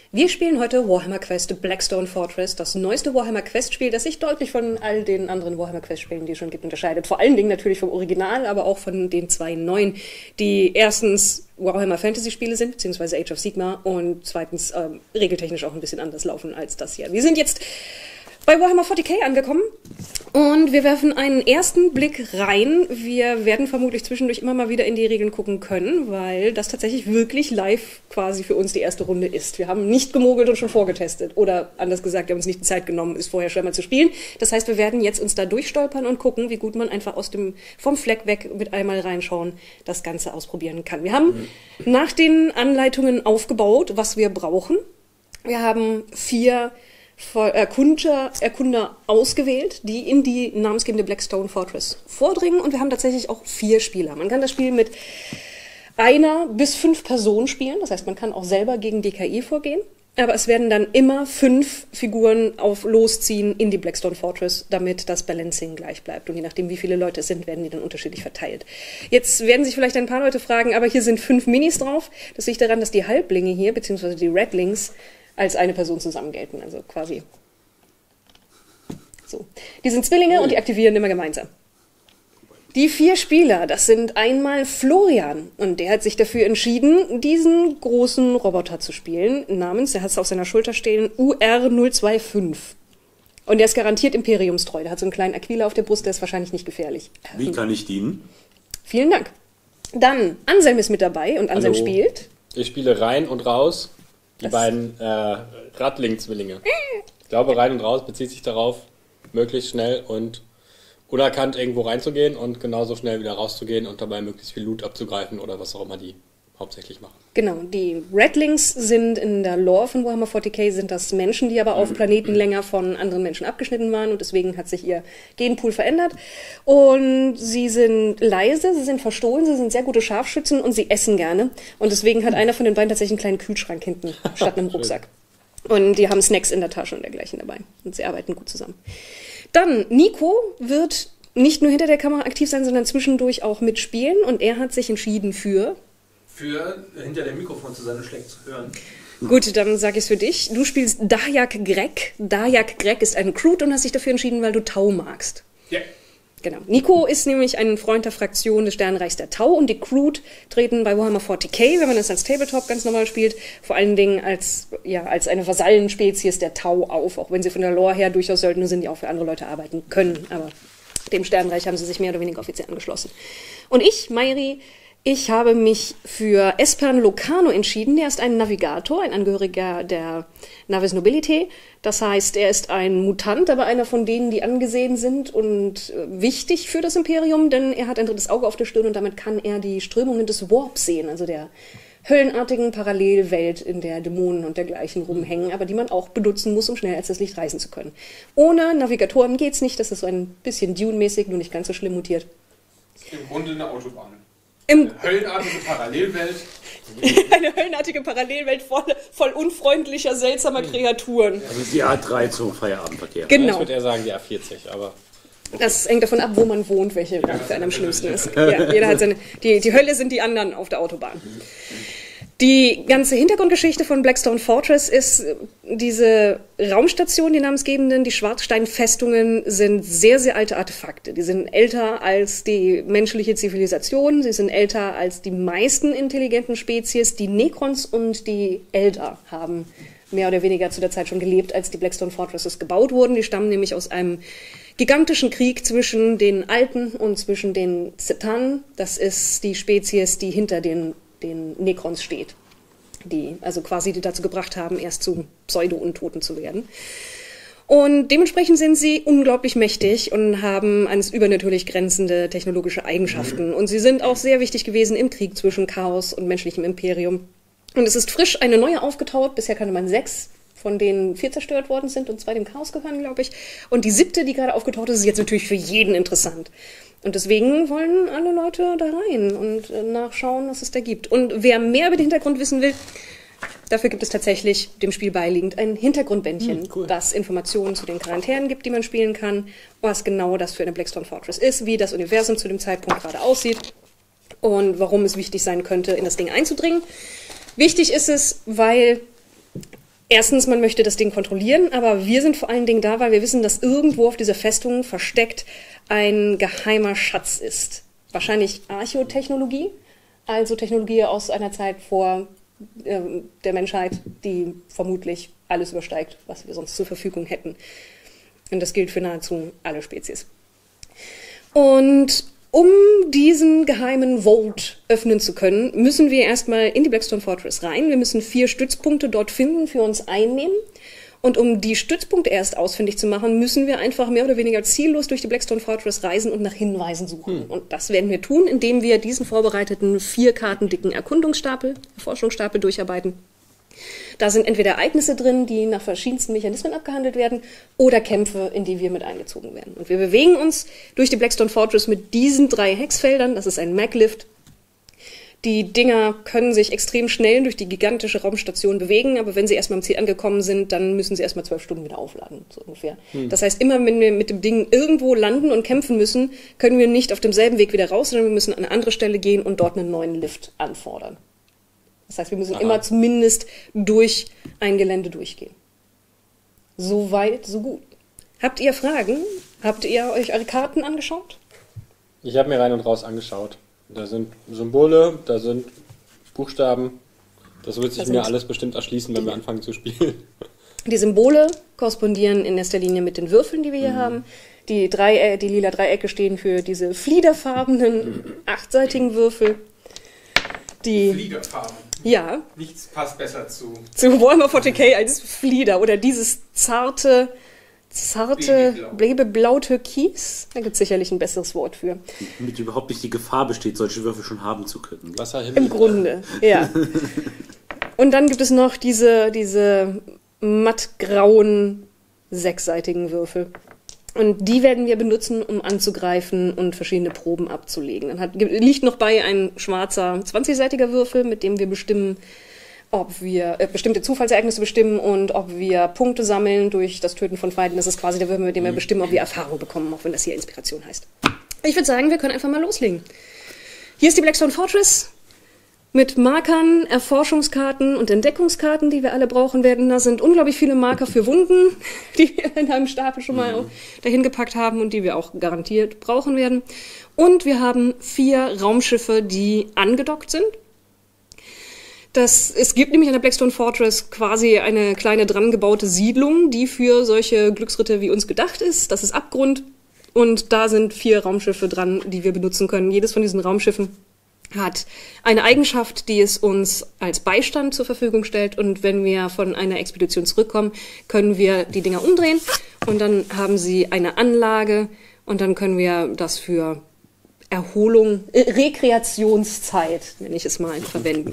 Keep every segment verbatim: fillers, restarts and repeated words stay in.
Wir spielen heute Warhammer Quest Blackstone Fortress, das neueste Warhammer Quest-Spiel, das sich deutlich von all den anderen Warhammer Quest-Spielen, die es schon gibt, unterscheidet. Vor allen Dingen natürlich vom Original, aber auch von den zwei neuen, die erstens Warhammer Fantasy-Spiele sind, beziehungsweise Age of Sigmar, und zweitens ähm, regeltechnisch auch ein bisschen anders laufen als das hier. Wir sind jetzt bei Warhammer forty K angekommen und wir werfen einen ersten Blick rein. Wir werden vermutlich zwischendurch immer mal wieder in die Regeln gucken können, weil das tatsächlich wirklich live quasi für uns die erste Runde ist. Wir haben nicht gemogelt und schon vorgetestet oder anders gesagt, wir haben uns nicht die Zeit genommen, es vorher schon mal zu spielen. Das heißt, wir werden jetzt uns da durchstolpern und gucken, wie gut man einfach aus dem vom Fleck weg mit einmal reinschauen das Ganze ausprobieren kann. Wir haben mhm. nach den Anleitungen aufgebaut, was wir brauchen. Wir haben vier Erkunder, Erkunder ausgewählt, die in die namensgebende Blackstone Fortress vordringen, und wir haben tatsächlich auch vier Spieler. Man kann das Spiel mit einer bis fünf Personen spielen, das heißt, man kann auch selber gegen D K I vorgehen, aber es werden dann immer fünf Figuren auf losziehen in die Blackstone Fortress, damit das Balancing gleich bleibt, und je nachdem, wie viele Leute es sind, werden die dann unterschiedlich verteilt. Jetzt werden sich vielleicht ein paar Leute fragen, aber hier sind fünf Minis drauf. Das liegt daran, dass die Halblinge hier, beziehungsweise die Redlings, als eine Person zusammen gelten, also quasi so. Die sind Zwillinge und die aktivieren immer gemeinsam. Die vier Spieler, das sind einmal Florian, und der hat sich dafür entschieden, diesen großen Roboter zu spielen, namens, der hat es auf seiner Schulter stehen, U R null zwei fünf. Und der ist garantiert imperiumstreu, der hat so einen kleinen Aquila auf der Brust, der ist wahrscheinlich nicht gefährlich. Wie kann ich dienen? Vielen Dank. Dann, Anselm ist mit dabei, und Anselm Hallo. spielt. Ich spiele rein und raus. Die das beiden äh, Radling-Zwillinge. Ich glaube, rein und raus bezieht sich darauf, möglichst schnell und unerkannt irgendwo reinzugehen und genauso schnell wieder rauszugehen und dabei möglichst viel Loot abzugreifen oder was auch immer die hauptsächlich machen. Genau, die Redlings sind in der Lore von Warhammer forty K sind das Menschen, die aber auf Planeten länger von anderen Menschen abgeschnitten waren, und deswegen hat sich ihr Genpool verändert. Und sie sind leise, sie sind verstohlen, sie sind sehr gute Scharfschützen und sie essen gerne. Und deswegen hat einer von den beiden tatsächlich einen kleinen Kühlschrank hinten statt einem Rucksack. Und die haben Snacks in der Tasche und dergleichen dabei. Und sie arbeiten gut zusammen. Dann, Nico wird nicht nur hinter der Kamera aktiv sein, sondern zwischendurch auch mitspielen. Und er hat sich entschieden für... für hinter dem Mikrofon zu sein und schlecht zu hören. Gut, dann sage ich es für dich. Du spielst Dajak Greg. Dajak Greg ist ein Recruit und hast dich dafür entschieden, weil du Tau magst. Ja. Genau. Nico ist nämlich ein Freund der Fraktion des Sternenreichs der Tau, und die Recruit treten bei Warhammer forty K, wenn man das als Tabletop ganz normal spielt, vor allen Dingen als, ja, als eine Vasallenspezies der Tau auf, auch wenn sie von der Lore her durchaus Söldner sind, die auch für andere Leute arbeiten können. Aber dem Sternenreich haben sie sich mehr oder weniger offiziell angeschlossen. Und ich, Mayri, ich habe mich für Espan Locano entschieden. Der ist ein Navigator, ein Angehöriger der Navis Nobilitae. Das heißt, er ist ein Mutant, aber einer von denen, die angesehen sind und wichtig für das Imperium, denn er hat ein drittes Auge auf der Stirn und damit kann er die Strömungen des Warp sehen, also der höllenartigen Parallelwelt, in der Dämonen und dergleichen rumhängen, aber die man auch benutzen muss, um schnell als das Licht reisen zu können. Ohne Navigatoren geht's nicht. Das ist so ein bisschen Dune-mäßig, nur nicht ganz so schlimm mutiert. Im Grunde eine Autobahn. Im Eine höllenartige Parallelwelt. Eine höllenartige Parallelwelt voll, voll unfreundlicher, seltsamer Kreaturen. Also die A drei zum Feierabendverkehr. Genau. Ich würde eher sagen die A vierzig, aber... Okay. Das hängt davon ab, wo man wohnt, welche ja, für einen am schlimmsten ist. Ja, jeder hat seine, die, die Hölle sind die anderen auf der Autobahn. Die ganze Hintergrundgeschichte von Blackstone Fortress ist, diese Raumstation, die namensgebenden, die Schwarzsteinfestungen sind sehr, sehr alte Artefakte. Die sind älter als die menschliche Zivilisation, sie sind älter als die meisten intelligenten Spezies. Die Necrons und die Eldar haben mehr oder weniger zu der Zeit schon gelebt, als die Blackstone Fortresses gebaut wurden. Die stammen nämlich aus einem gigantischen Krieg zwischen den Alten und zwischen den C'tan. Das ist die Spezies, die hinter den den Necrons steht, die also quasi die dazu gebracht haben, erst zu Pseudo-Untoten zu werden. Und dementsprechend sind sie unglaublich mächtig und haben ans übernatürlich grenzende technologische Eigenschaften. Und sie sind auch sehr wichtig gewesen im Krieg zwischen Chaos und menschlichem Imperium. Und es ist frisch eine neue aufgetaut. Bisher kannte man sechs, von denen vier zerstört worden sind und zwei dem Chaos gehören, glaube ich. Und die siebte, die gerade aufgetaucht ist, ist jetzt natürlich für jeden interessant. Und deswegen wollen alle Leute da rein und nachschauen, was es da gibt. Und wer mehr über den Hintergrund wissen will, dafür gibt es tatsächlich dem Spiel beiliegend ein Hintergrundbändchen, hm, cool. das Informationen zu den Charakteren gibt, die man spielen kann, was genau das für eine Blackstone Fortress ist, wie das Universum zu dem Zeitpunkt gerade aussieht und warum es wichtig sein könnte, in das Ding einzudringen. Wichtig ist es, weil Erstens, man möchte das Ding kontrollieren, aber wir sind vor allen Dingen da, weil wir wissen, dass irgendwo auf dieser Festung versteckt ein geheimer Schatz ist. Wahrscheinlich Archäotechnologie, also Technologie aus einer Zeit vor äh, der Menschheit, die vermutlich alles übersteigt, was wir sonst zur Verfügung hätten. Und das gilt für nahezu alle Spezies. Und um diesen geheimen Vault öffnen zu können, müssen wir erstmal in die Blackstone Fortress rein. Wir müssen vier Stützpunkte dort finden, für uns einnehmen. Und um die Stützpunkte erst ausfindig zu machen, müssen wir einfach mehr oder weniger ziellos durch die Blackstone Fortress reisen und nach Hinweisen suchen. Hm. Und das werden wir tun, indem wir diesen vorbereiteten, vier Karten dicken Erkundungsstapel, Forschungsstapel durcharbeiten. Da sind entweder Ereignisse drin, die nach verschiedensten Mechanismen abgehandelt werden, oder Kämpfe, in die wir mit eingezogen werden. Und wir bewegen uns durch die Blackstone Fortress mit diesen drei Hexfeldern. Das ist ein Maglift. Die Dinger können sich extrem schnell durch die gigantische Raumstation bewegen, aber wenn sie erstmal am Ziel angekommen sind, dann müssen sie erstmal zwölf Stunden wieder aufladen, so ungefähr. Hm. Das heißt, immer wenn wir mit dem Ding irgendwo landen und kämpfen müssen, können wir nicht auf demselben Weg wieder raus, sondern wir müssen an eine andere Stelle gehen und dort einen neuen Lift anfordern. Das heißt, wir müssen Aha. immer zumindest durch ein Gelände durchgehen. So weit, so gut. Habt ihr Fragen? Habt ihr euch eure Karten angeschaut? Ich habe mir rein und raus angeschaut. Da sind Symbole, da sind Buchstaben. Das wird sich mir alles bestimmt erschließen, wenn wir anfangen zu spielen. Die Symbole korrespondieren in erster Linie mit den Würfeln, die wir hier mhm. haben. Die, Dreie- die lila Dreiecke stehen für diese fliederfarbenen, achtseitigen Würfel. Die Fliederfarben. Ja. Nichts passt besser zu... Zu Warhammer forty K als Flieder. Oder dieses zarte, zarte Babyblau-Türkis. Da gibt es sicherlich ein besseres Wort für. Damit überhaupt nicht die Gefahr besteht, solche Würfel schon haben zu können. Wasserhimmel. Im Grunde, ja. Und dann gibt es noch diese, diese mattgrauen, sechsseitigen Würfel. Und die werden wir benutzen, um anzugreifen und verschiedene Proben abzulegen. Dann hat, liegt noch bei ein schwarzer zwanzigseitiger Würfel, mit dem wir bestimmen, ob wir äh, bestimmte Zufallsereignisse bestimmen und ob wir Punkte sammeln durch das Töten von Feinden. Das ist quasi der Würfel, mit dem wir bestimmen, ob wir Erfahrung bekommen, auch wenn das hier Inspiration heißt. Ich würde sagen, wir können einfach mal loslegen. Hier ist die Blackstone Fortress. Mit Markern, Erforschungskarten und Entdeckungskarten, die wir alle brauchen werden. Da sind unglaublich viele Marker für Wunden, die wir in einem Stapel schon mal dahin gepackt haben und die wir auch garantiert brauchen werden. Und wir haben vier Raumschiffe, die angedockt sind. Das, es gibt nämlich an der Blackstone Fortress quasi eine kleine dran gebaute Siedlung, die für solche Glücksritter wie uns gedacht ist. Das ist Abgrund. Und da sind vier Raumschiffe dran, die wir benutzen können. Jedes von diesen Raumschiffen hat eine Eigenschaft, die es uns als Beistand zur Verfügung stellt. Und wenn wir von einer Expedition zurückkommen, können wir die Dinger umdrehen. Und dann haben sie eine Anlage. Und dann können wir das für Erholung, äh, Rekreationszeit, nenne ich es mal, verwenden.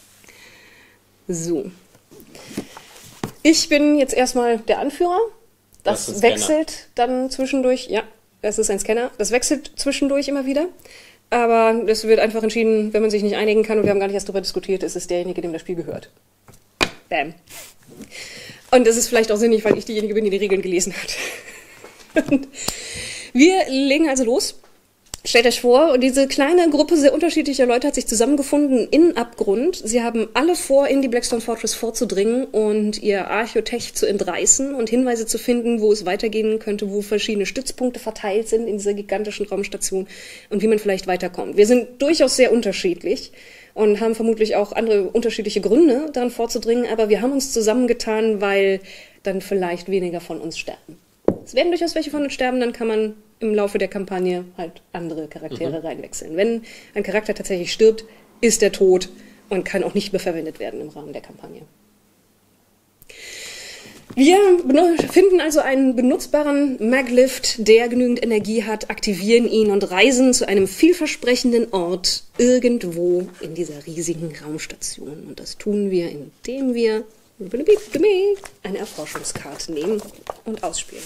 So. Ich bin jetzt erstmal der Anführer. Das, das wechselt dann zwischendurch. Ja, das ist ein Scanner. Das wechselt zwischendurch immer wieder. Aber es wird einfach entschieden, wenn man sich nicht einigen kann, und wir haben gar nicht erst darüber diskutiert, ist es derjenige, dem das Spiel gehört. Bam. Und das ist vielleicht auch sinnig, weil ich diejenige bin, die die Regeln gelesen hat. Und wir legen also los. Stellt euch vor, und diese kleine Gruppe sehr unterschiedlicher Leute hat sich zusammengefunden in Abgrund. Sie haben alle vor, in die Blackstone Fortress vorzudringen und ihr Archäotech zu entreißen und Hinweise zu finden, wo es weitergehen könnte, wo verschiedene Stützpunkte verteilt sind in dieser gigantischen Raumstation und wie man vielleicht weiterkommt. Wir sind durchaus sehr unterschiedlich und haben vermutlich auch andere unterschiedliche Gründe, daran vorzudringen, aber wir haben uns zusammengetan, weil dann vielleicht weniger von uns sterben. Es werden durchaus welche von uns sterben, dann kann man im Laufe der Kampagne halt andere Charaktere mhm. reinwechseln. Wenn ein Charakter tatsächlich stirbt, ist er tot und kann auch nicht mehr verwendet werden im Rahmen der Kampagne. Wir finden also einen benutzbaren Maglift, der genügend Energie hat, aktivieren ihn und reisen zu einem vielversprechenden Ort irgendwo in dieser riesigen Raumstation. Und das tun wir, indem wir eine Erforschungskarte nehmen und ausspielen.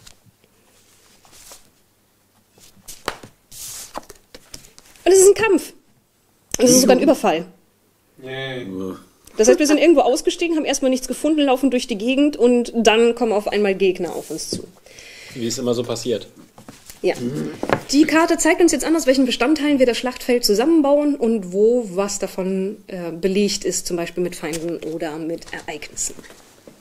Und es ist ein Kampf. Und es ist sogar ein Überfall. Nee. Das heißt, wir sind irgendwo ausgestiegen, haben erstmal nichts gefunden, laufen durch die Gegend und dann kommen auf einmal Gegner auf uns zu. Wie es immer so passiert. Ja. Die Karte zeigt uns jetzt an, aus welchen Bestandteilen wir das Schlachtfeld zusammenbauen und wo was davon äh, belegt ist, zum Beispiel mit Feinden oder mit Ereignissen.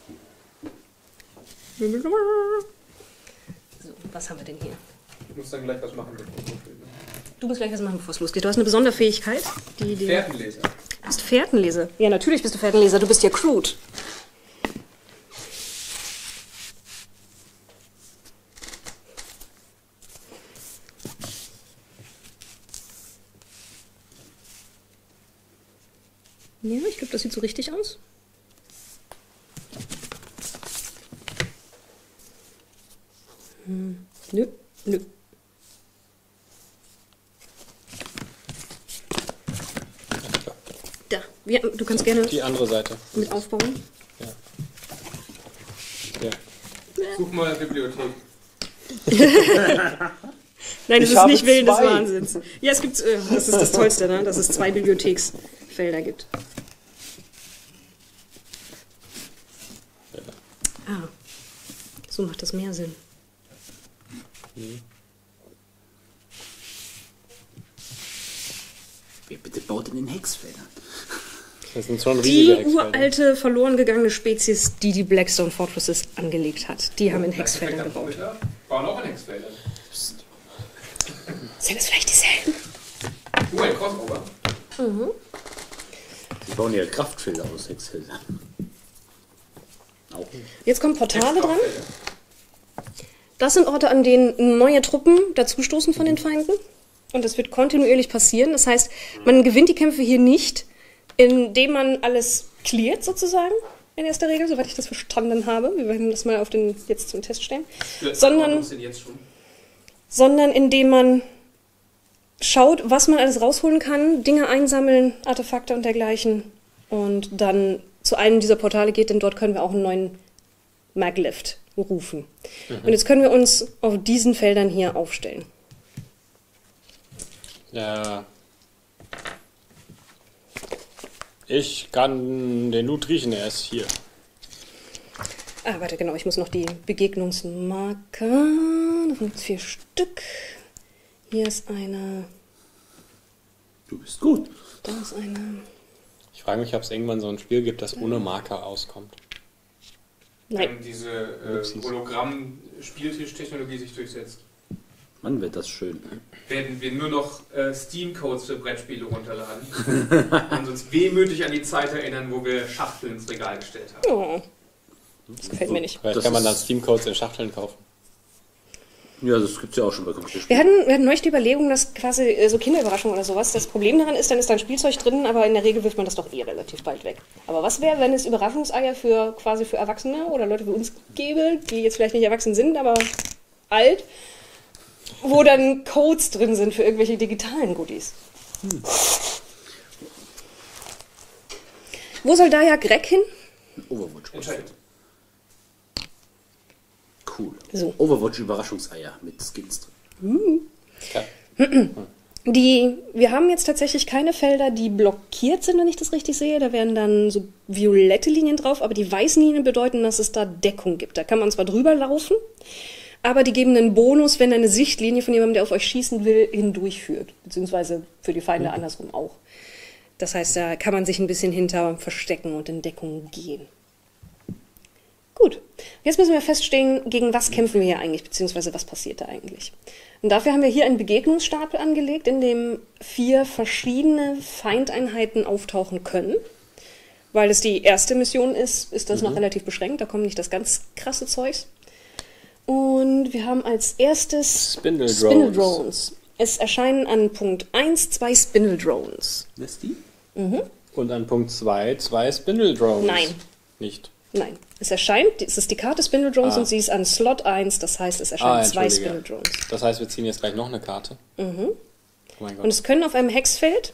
So, was haben wir denn hier? Ich muss dann gleich was machen. Du musst gleich was machen, bevor es losgeht. Du hast eine besondere Fähigkeit. Die, die Fährtenleser. Du bist Fährtenleser. Ja, natürlich bist du Fährtenleser. Du bist ja Crude. Ja, ich glaube, das sieht so richtig aus. Hm. Nö, nö. Da, ja, du kannst gerne Die andere Seite. mit aufbauen. Ja. Ja. Such mal Bibliothek. Nein, das Ich ist habe nicht Willen des zwei. Wahnsinns. Ja, es gibt, äh, das ist das Tollste, ne? Dass es zwei Bibliotheksfelder gibt. Ah, so macht das mehr Sinn. Wer bitte baut in den Hexfeldern? Das sind schon Die riesige Hexfelder. uralte, verloren gegangene Spezies, die die Blackstone Fortresses angelegt hat, die haben in Hexfeldern gebaut. Bauen auch in Hexfeldern. Sind es vielleicht dieselben? Du, ein Crossover. Die bauen ja Kraftfelder aus Hexfeldern. Auch. Jetzt kommen Portale dran. Das sind Orte, an denen neue Truppen dazustoßen von den Feinden. Und das wird kontinuierlich passieren. Das heißt, man gewinnt die Kämpfe hier nicht, indem man alles cleart, sozusagen, in erster Regel, soweit ich das verstanden habe. Wir werden das mal auf den, jetzt zum Test stellen. Sondern, Jetzt schon. sondern indem man schaut, was man alles rausholen kann, Dinge einsammeln, Artefakte und dergleichen. Und dann zu einem dieser Portale geht, denn dort können wir auch einen neuen Maglift rufen. Und jetzt können wir uns auf diesen Feldern hier aufstellen. Ja. Ich kann den Loot riechen, er ist hier. Ah, warte, genau, ich muss noch die Begegnungsmarker. Das sind vier Stück. Hier ist eine. Du bist gut. Da ist eine. Ich frage mich, ob es irgendwann so ein Spiel gibt, das ohne Marker auskommt. Nein. Wenn diese äh, Hologramm-Spieltischtechnologie sich durchsetzt, Mann, wird das schön. werden wir nur noch äh, Steam-Codes für Brettspiele runterladen und uns wehmütig an die Zeit erinnern, wo wir Schachteln ins Regal gestellt haben. Oh, das gefällt mir nicht. Vielleicht Das kann man dann ist- Steam-Codes in Schachteln kaufen. Ja, das gibt's ja auch schon bei Computerspielen. Wir hatten, wir hatten neulich die Überlegung, dass quasi äh, so Kinderüberraschung oder sowas, das Problem daran ist, dann ist da ein Spielzeug drin, aber in der Regel wirft man das doch eh relativ bald weg. Aber was wäre, wenn es Überraschungseier für quasi für Erwachsene oder Leute wie uns gäbe, die jetzt vielleicht nicht erwachsen sind, aber alt, wo dann Codes drin sind für irgendwelche digitalen Goodies? Hm. Wo soll da ja Greg hin? Overwatch. Entscheidend. Cool. So. Overwatch Überraschungseier mit Skins drin. Ja. Die, wir haben jetzt tatsächlich keine Felder, die blockiert sind, wenn ich das richtig sehe. Da wären dann so violette Linien drauf, aber die weißen Linien bedeuten, dass es da Deckung gibt. Da kann man zwar drüber laufen, aber die geben einen Bonus, wenn eine Sichtlinie von jemandem, der auf euch schießen will, hindurchführt. Beziehungsweise für die Feinde andersrum auch. Das heißt, da kann man sich ein bisschen hinter verstecken und in Deckung gehen. Gut, jetzt müssen wir feststellen, gegen was kämpfen wir hier eigentlich, beziehungsweise was passiert da eigentlich. Und dafür haben wir hier einen Begegnungsstapel angelegt, in dem vier verschiedene Feindeinheiten auftauchen können. Weil es die erste Mission ist, ist das noch relativ beschränkt, da kommt nicht das ganz krasse Zeugs. Und wir haben als erstes Spindle Drones. Spindle Drones. Es erscheinen an Punkt eins zwei Spindle Drones. Lässt die? Und an Punkt zwei zwei Spindle Drones. Nein. Nicht. Nein, es erscheint, es ist die Karte Spindle Drones Ah. und sie ist an Slot eins, das heißt, es Ah, erscheinen zwei entschuldige. Spindle Drones. Das heißt, wir ziehen jetzt gleich noch eine Karte. Mhm. Oh mein Gott. Und es können auf einem Hexfeld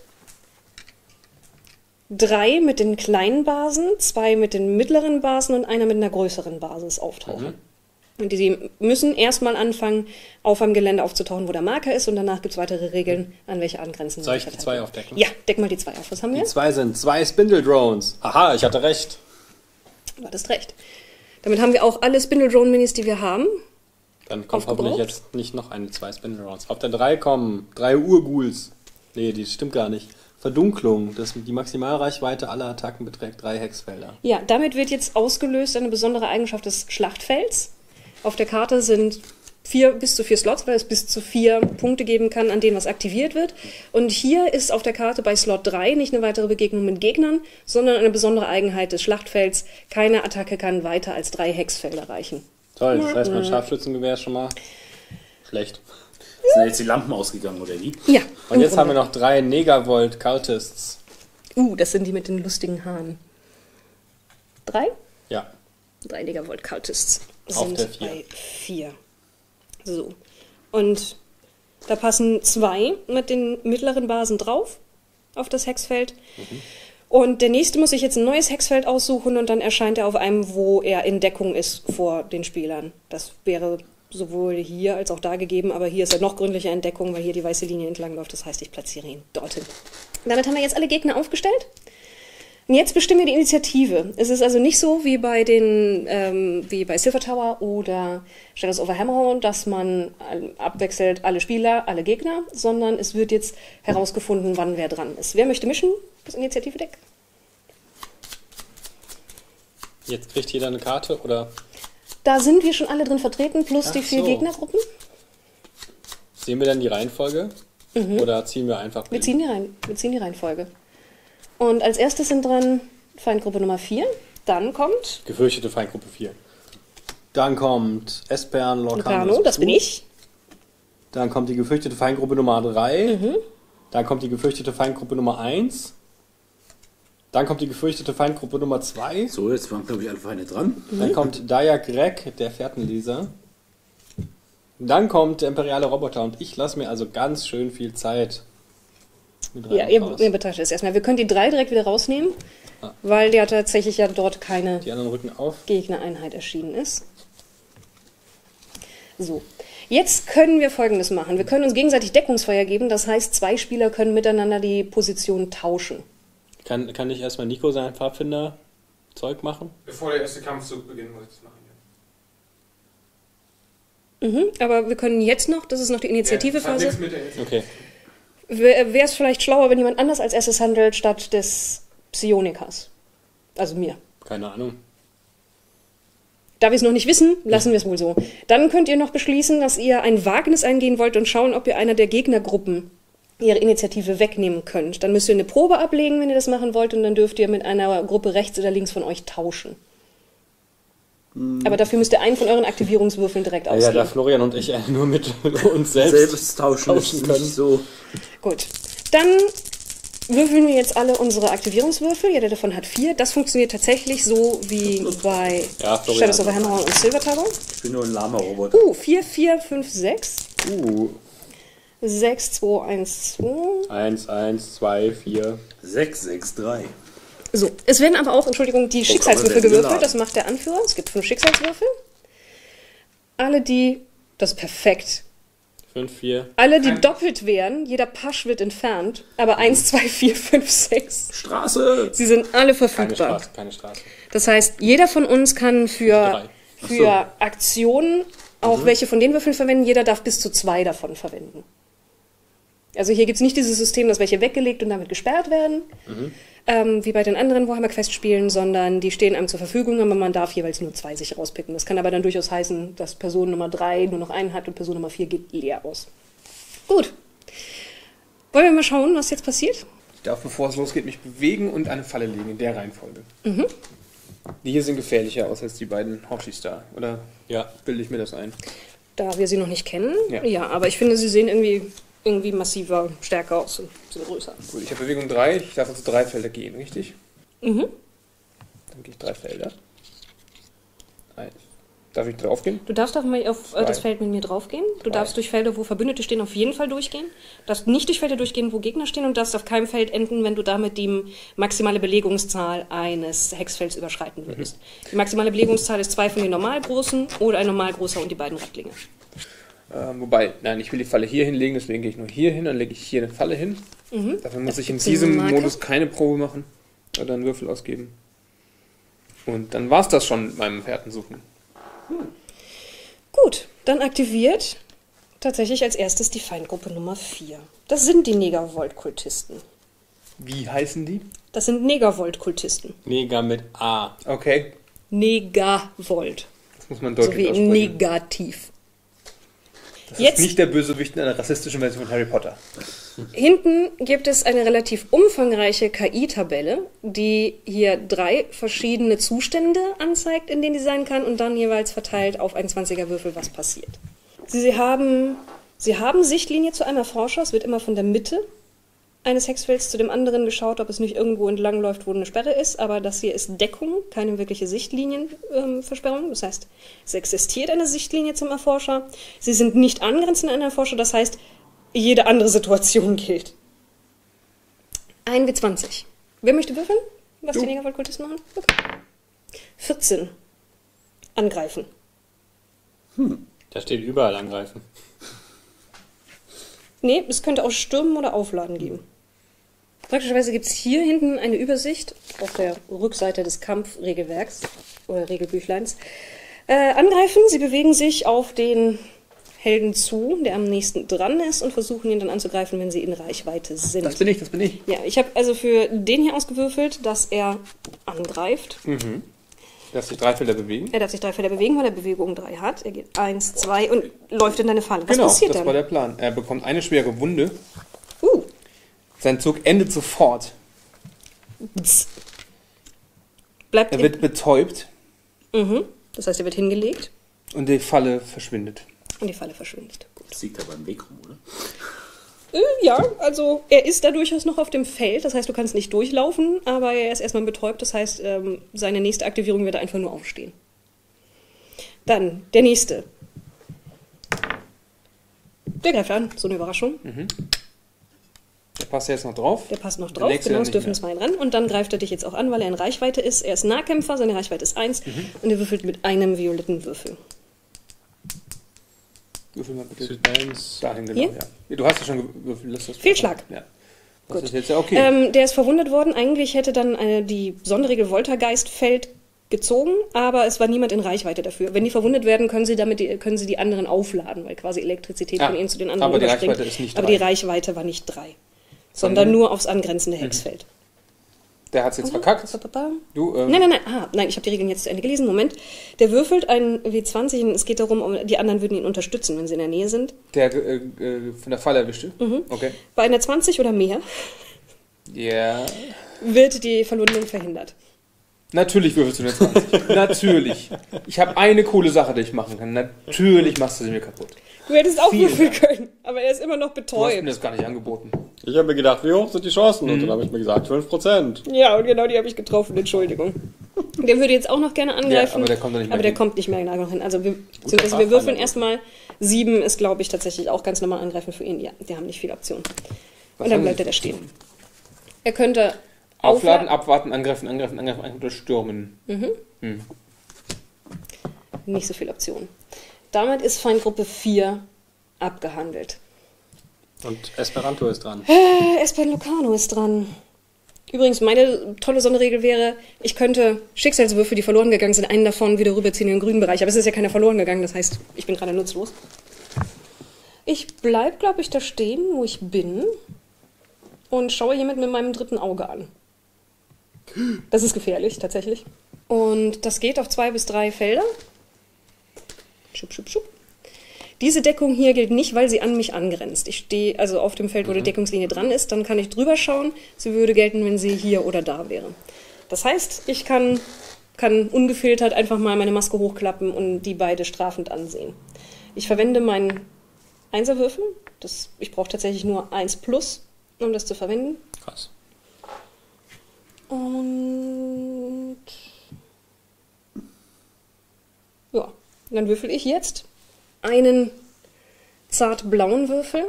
drei mit den kleinen Basen, zwei mit den mittleren Basen und einer mit einer größeren Basis auftauchen. Und die müssen erstmal anfangen, auf einem Gelände aufzutauchen, wo der Marker ist, und danach gibt es weitere Regeln, an welche angrenzen Soll ich sie die verteilt zwei werden. aufdecken? Ja, deck mal die zwei auf. Was haben wir? Die zwei sind zwei Spindle Drones. Aha, ich hatte recht. Du hattest recht. Damit haben wir auch alle Spindle Drone Minis, die wir haben. Dann kommt Aufgebraucht? hoffentlich jetzt nicht noch eine zwei Spindle Drones. Auf der drei kommen drei Urghouls. Nee, die stimmt gar nicht. Verdunklung. Das, die Maximalreichweite aller Attacken beträgt drei Hexfelder. Ja, damit wird jetzt ausgelöst eine besondere Eigenschaft des Schlachtfelds. Auf der Karte sind vier, bis zu vier Slots, weil es bis zu vier Punkte geben kann, an denen was aktiviert wird. Und hier ist auf der Karte bei Slot drei nicht eine weitere Begegnung mit Gegnern, sondern eine besondere Eigenheit des Schlachtfelds. Keine Attacke kann weiter als drei Hexfelder reichen. Toll, das heißt, mein Scharfschützengewehr ist schon mal schlecht. Sind jetzt die Lampen ausgegangen, oder wie? Ja. Und jetzt haben wir noch drei Negavolt-Cultists. Uh, das sind die mit den lustigen Haaren. Drei? Ja. Drei Negavolt-Cultists Auf sind der vier. bei vier. So. Und da passen zwei mit den mittleren Basen drauf auf das Hexfeld. Mhm. Und der nächste muss sich jetzt ein neues Hexfeld aussuchen und dann erscheint er auf einem, wo er in Deckung ist vor den Spielern. Das wäre sowohl hier als auch da gegeben, aber hier ist er noch gründlicher in Deckung, weil hier die weiße Linie entlang läuft. Das heißt, ich platziere ihn dorthin. Damit haben wir jetzt alle Gegner aufgestellt. Und jetzt bestimmen wir die Initiative. Es ist also nicht so wie bei den ähm, wie bei Silver Tower oder Shadows over Hammerhorn, dass man abwechselt alle Spieler, alle Gegner, sondern es wird jetzt herausgefunden, wann wer dran ist. Wer möchte mischen? Das Initiative-Deck? Jetzt kriegt jeder eine Karte, oder? Da sind wir schon alle drin vertreten, plus Ach die vier so. Gegnergruppen. Sehen wir dann die Reihenfolge? Oder ziehen wir einfach Wir blind? ziehen die, Reihen, wir ziehen die Reihenfolge. Und als erstes sind dran Feindgruppe Nummer vier. Dann kommt Gefürchtete Feindgruppe vier. Dann kommt Espern Lorcanus. Locarno, das bin ich. Dann kommt die gefürchtete Feindgruppe Nummer drei. Dann kommt die gefürchtete Feindgruppe Nummer eins. Dann kommt die gefürchtete Feindgruppe Nummer zwei. So, jetzt waren, glaube ich, alle Feinde dran. Dann kommt Dayak Greg, der Fährtenleser. Dann kommt der imperiale Roboter und ich lasse mir also ganz schön viel Zeit. Mit rein Ja, und ihr, raus. ihr betrachtet es erstmal. Wir können die drei direkt wieder rausnehmen, Ah. weil ja tatsächlich ja dort keine Die anderen rücken auf. Gegnereinheit erschienen ist. So, jetzt können wir Folgendes machen. Wir können uns gegenseitig Deckungsfeuer geben. Das heißt, zwei Spieler können miteinander die Position tauschen. Kann, kann ich erstmal Nico sein Pfadfinder-Zeug machen? Bevor der erste Kampfzug beginnt, muss ich das machen. Mhm, aber wir können jetzt noch, das ist noch die Ja, das hat Initiativephase. nichts mit der Initiative. Okay. Wäre es vielleicht schlauer, wenn jemand anders als erstes handelt, statt des Psionikers? Also mir. Keine Ahnung. Da wir es noch nicht wissen, lassen wir es wohl so. Dann könnt ihr noch beschließen, dass ihr ein Wagnis eingehen wollt und schauen, ob ihr einer der Gegnergruppen ihre Initiative wegnehmen könnt. Dann müsst ihr eine Probe ablegen, wenn ihr das machen wollt, und dann dürft ihr mit einer Gruppe rechts oder links von euch tauschen. Aber dafür müsst ihr einen von euren Aktivierungswürfeln direkt Ja, da ausgeben. Florian und ich äh, nur mit uns selbst, Selbst tauschen, tauschen ist können. nicht so. Gut, dann würfeln wir jetzt alle unsere Aktivierungswürfel. Jeder davon hat vier. Das funktioniert tatsächlich so wie bei Ja, Florian. Shadows over Hammerhorn und Silver Tower. Ich bin nur ein Lama-Roboter. Uh, vier, vier, fünf, sechs. Uh, sechs, zwei, eins, zwei. eins, eins, zwei, vier. sechs, sechs, drei. So, es werden aber auch, Entschuldigung, die aber Schicksalswürfel sehr gewürfelt. geladen. Das macht der Anführer. Es gibt fünf Schicksalswürfel. Alle, die, das ist perfekt. fünf, vier. Alle, die doppelt wären, jeder Pasch wird entfernt. Aber eins, zwei, vier, fünf, sechs. Straße! Sie sind alle Keine verfügbar. Straße, keine Straße. Das heißt, jeder von uns kann für, Drei. Ach für so. Aktionen auch welche von den Würfeln verwenden. Jeder darf bis zu zwei davon verwenden. Also hier gibt es nicht dieses System, dass welche weggelegt und damit gesperrt werden, ähm, wie bei den anderen Warhammer Quest-Spielen, sondern die stehen einem zur Verfügung, aber man darf jeweils nur zwei sich rauspicken. Das kann aber dann durchaus heißen, dass Person Nummer drei nur noch einen hat und Person Nummer vier geht leer aus. Gut. Wollen wir mal schauen, was jetzt passiert? Ich darf, bevor es losgeht, mich bewegen und eine Falle legen, in der Reihenfolge. Die hier sehen gefährlicher aus als die beiden Hoshis da. Oder Ja. bilde ich mir das ein? Da wir sie noch nicht kennen, ja, Ja. aber ich finde, sie sehen irgendwie, irgendwie massiver, stärker aus und sind größer. Gut, ich habe Bewegung drei, ich darf also drei Felder gehen, richtig? Mhm. Dann gehe ich drei Felder. Eins. Darf ich draufgehen? Du darfst auf, mal auf äh, das Zwei. Feld mit mir draufgehen. Du Drei. darfst durch Felder, wo Verbündete stehen, auf jeden Fall durchgehen. Du darfst nicht durch Felder durchgehen, wo Gegner stehen, und darfst auf keinem Feld enden, wenn du damit die maximale Belegungszahl eines Hexfelds überschreiten würdest. Die maximale Belegungszahl ist zwei von den Normalgroßen oder ein Normalgroßer und die beiden Rattlinge. Ähm, wobei, nein, ich will die Falle hier hinlegen, deswegen gehe ich nur hier hin, dann lege ich hier eine Falle hin. Dafür muss ich in gibt's eine diesem Marke? Modus keine Probe machen oder einen Würfel ausgeben. Und dann war es das schon mit meinem Fährtensuchen. Gut, dann aktiviert tatsächlich als erstes die Feindgruppe Nummer vier. Das sind die Negavolt-Kultisten. Wie heißen die? Das sind Negavolt-Kultisten. Neger mit A. Okay. Negavolt. Das muss man So deutlich wie aussprechen. negativ. Das Jetzt- ist nicht der Bösewicht in einer rassistischen Version von Harry Potter. Hinten gibt es eine relativ umfangreiche K I-Tabelle, die hier drei verschiedene Zustände anzeigt, in denen die sein kann und dann jeweils verteilt auf einen zwanziger-Würfel, was passiert. Sie haben, Sie haben Sichtlinie zu einem Erforscher, es wird immer von der Mitte eines Hexfelds zu dem anderen geschaut, ob es nicht irgendwo entlang läuft, wo eine Sperre ist, aber das hier ist Deckung, keine wirkliche Sichtlinienversperrung. Das heißt, es existiert eine Sichtlinie zum Erforscher. Sie sind nicht angrenzend an den Erforscher, das heißt, jede andere Situation gilt. ein W zwanzig. Wer möchte würfeln? Was Du. die Negerwaldkultisten machen? Okay. vierzehn. Angreifen. Da steht überall angreifen. Nee, es könnte auch Stürmen oder Aufladen geben. Praktischerweise gibt es hier hinten eine Übersicht auf der Rückseite des Kampfregelwerks oder Regelbüchleins. Äh, angreifen, sie bewegen sich auf den Helden zu, der am nächsten dran ist und versuchen ihn dann anzugreifen, wenn sie in Reichweite sind. Das bin ich, das bin ich. Ja, ich habe also für den hier ausgewürfelt, dass er angreift. Dass sich drei Felder bewegen. Er darf sich drei Felder bewegen, weil er Bewegung drei hat. Er geht eins, zwei und läuft in deine Falle. Was Genau, passiert das dann? war der Plan. Er bekommt eine schwere Wunde. Uh, Sein Zug endet sofort. tss. Bleibt Er in- wird betäubt Mhm. Das heißt, er wird hingelegt und die Falle verschwindet. und die Falle verschwindet. Gut. Das liegt aber im Weg rum, oder? Äh, ja, also er ist da durchaus noch auf dem Feld, das heißt, du kannst nicht durchlaufen, aber er ist erstmal betäubt, das heißt, ähm, seine nächste Aktivierung wird einfach nur aufstehen. Dann der nächste. Der greift an, so eine Überraschung. Der passt jetzt noch drauf. Der passt noch Der drauf, nächste genau, dann es nicht dürfen mehr. zwei ran. Und dann greift er dich jetzt auch an, weil er in Reichweite ist. Er ist Nahkämpfer, seine Reichweite ist eins Mhm. und er würfelt mit einem violetten Würfel. Würfel mal bitte. Südlands. Dahin, genau, Hier? ja. Ja, du hast ja schon gewürfelt. Lass das Fehlschlag. Ja. Das Gut. ist jetzt ja okay. Ähm, der ist verwundet worden. Eigentlich hätte dann eine, die Sonderregel Voltergeistfeld gezogen, aber es war niemand in Reichweite dafür. Wenn die verwundet werden, können sie damit die, können sie die anderen aufladen, weil quasi Elektrizität Ah, von ihnen zu den anderen aber die überspringt. Reichweite ist nicht aber drei. die Reichweite war nicht drei, Sondern- sondern Mhm. nur aufs angrenzende Hexfeld. Der hat es jetzt verkackt. Du, ähm, Nein, nein, nein, ah, nein, ich habe die Regeln jetzt zu Ende gelesen. Moment. Der würfelt ein W zwanzig und es geht darum, um, die anderen würden ihn unterstützen, wenn sie in der Nähe sind. der äh, äh, von der Falle erwischte. Mhm. Okay. Bei einer zwanzig oder mehr Ja. wird die Verwundung verhindert. Natürlich würfelst du eine zwanzig. Natürlich. Ich habe eine coole Sache, die ich machen kann. Natürlich machst du sie mir kaputt. Du hättest auch Viel. würfeln können, aber er ist immer noch Du hast betäubt. mir das gar nicht angeboten. Ich habe mir gedacht, wie hoch sind die Chancen? Und dann habe ich mir gesagt, fünf Prozent. Ja, und genau die habe ich getroffen, Entschuldigung. Der würde jetzt auch noch gerne angreifen. aber der kommt da nicht mehr aber der hin. kommt nicht mehr genau hin. Also wir, beziehungsweise wir würfeln erstmal. Sieben ist, glaube ich, tatsächlich auch ganz normal angreifen für ihn. Ja, die haben nicht viel Option. Was Und dann haben bleibt sie er da zu stehen. tun? Er könnte Aufladen, aufla- abwarten, angreifen, angreifen, angreifen, angreifen oder stürmen. Nicht so viel Option. Damit ist Feindgruppe vier abgehandelt. Und Esperanto ist dran. Äh, Espen Lucano ist dran. Übrigens, meine tolle Sonderregel wäre, ich könnte Schicksalswürfel, die verloren gegangen sind, einen davon wieder rüberziehen in den grünen Bereich. Aber es ist ja keiner verloren gegangen, das heißt, ich bin gerade nutzlos. Ich bleib, glaube ich, da stehen, wo ich bin und schaue jemand mit meinem dritten Auge an. Das ist gefährlich, tatsächlich. Und das geht auf zwei bis drei Felder. Schub, schub, schub. Diese Deckung hier gilt nicht, weil sie an mich angrenzt. Ich stehe also auf dem Feld, wo die Deckungslinie dran ist, dann kann ich drüber schauen. Sie würde gelten, wenn sie hier oder da wäre. Das heißt, ich kann, kann ungefiltert einfach mal meine Maske hochklappen und die beide strafend ansehen. Ich verwende meinen Einserwürfel. Das, ich brauche tatsächlich nur eins plus, um das zu verwenden. Krass. Und ja, dann würfel ich jetzt einen zart blauen Würfel.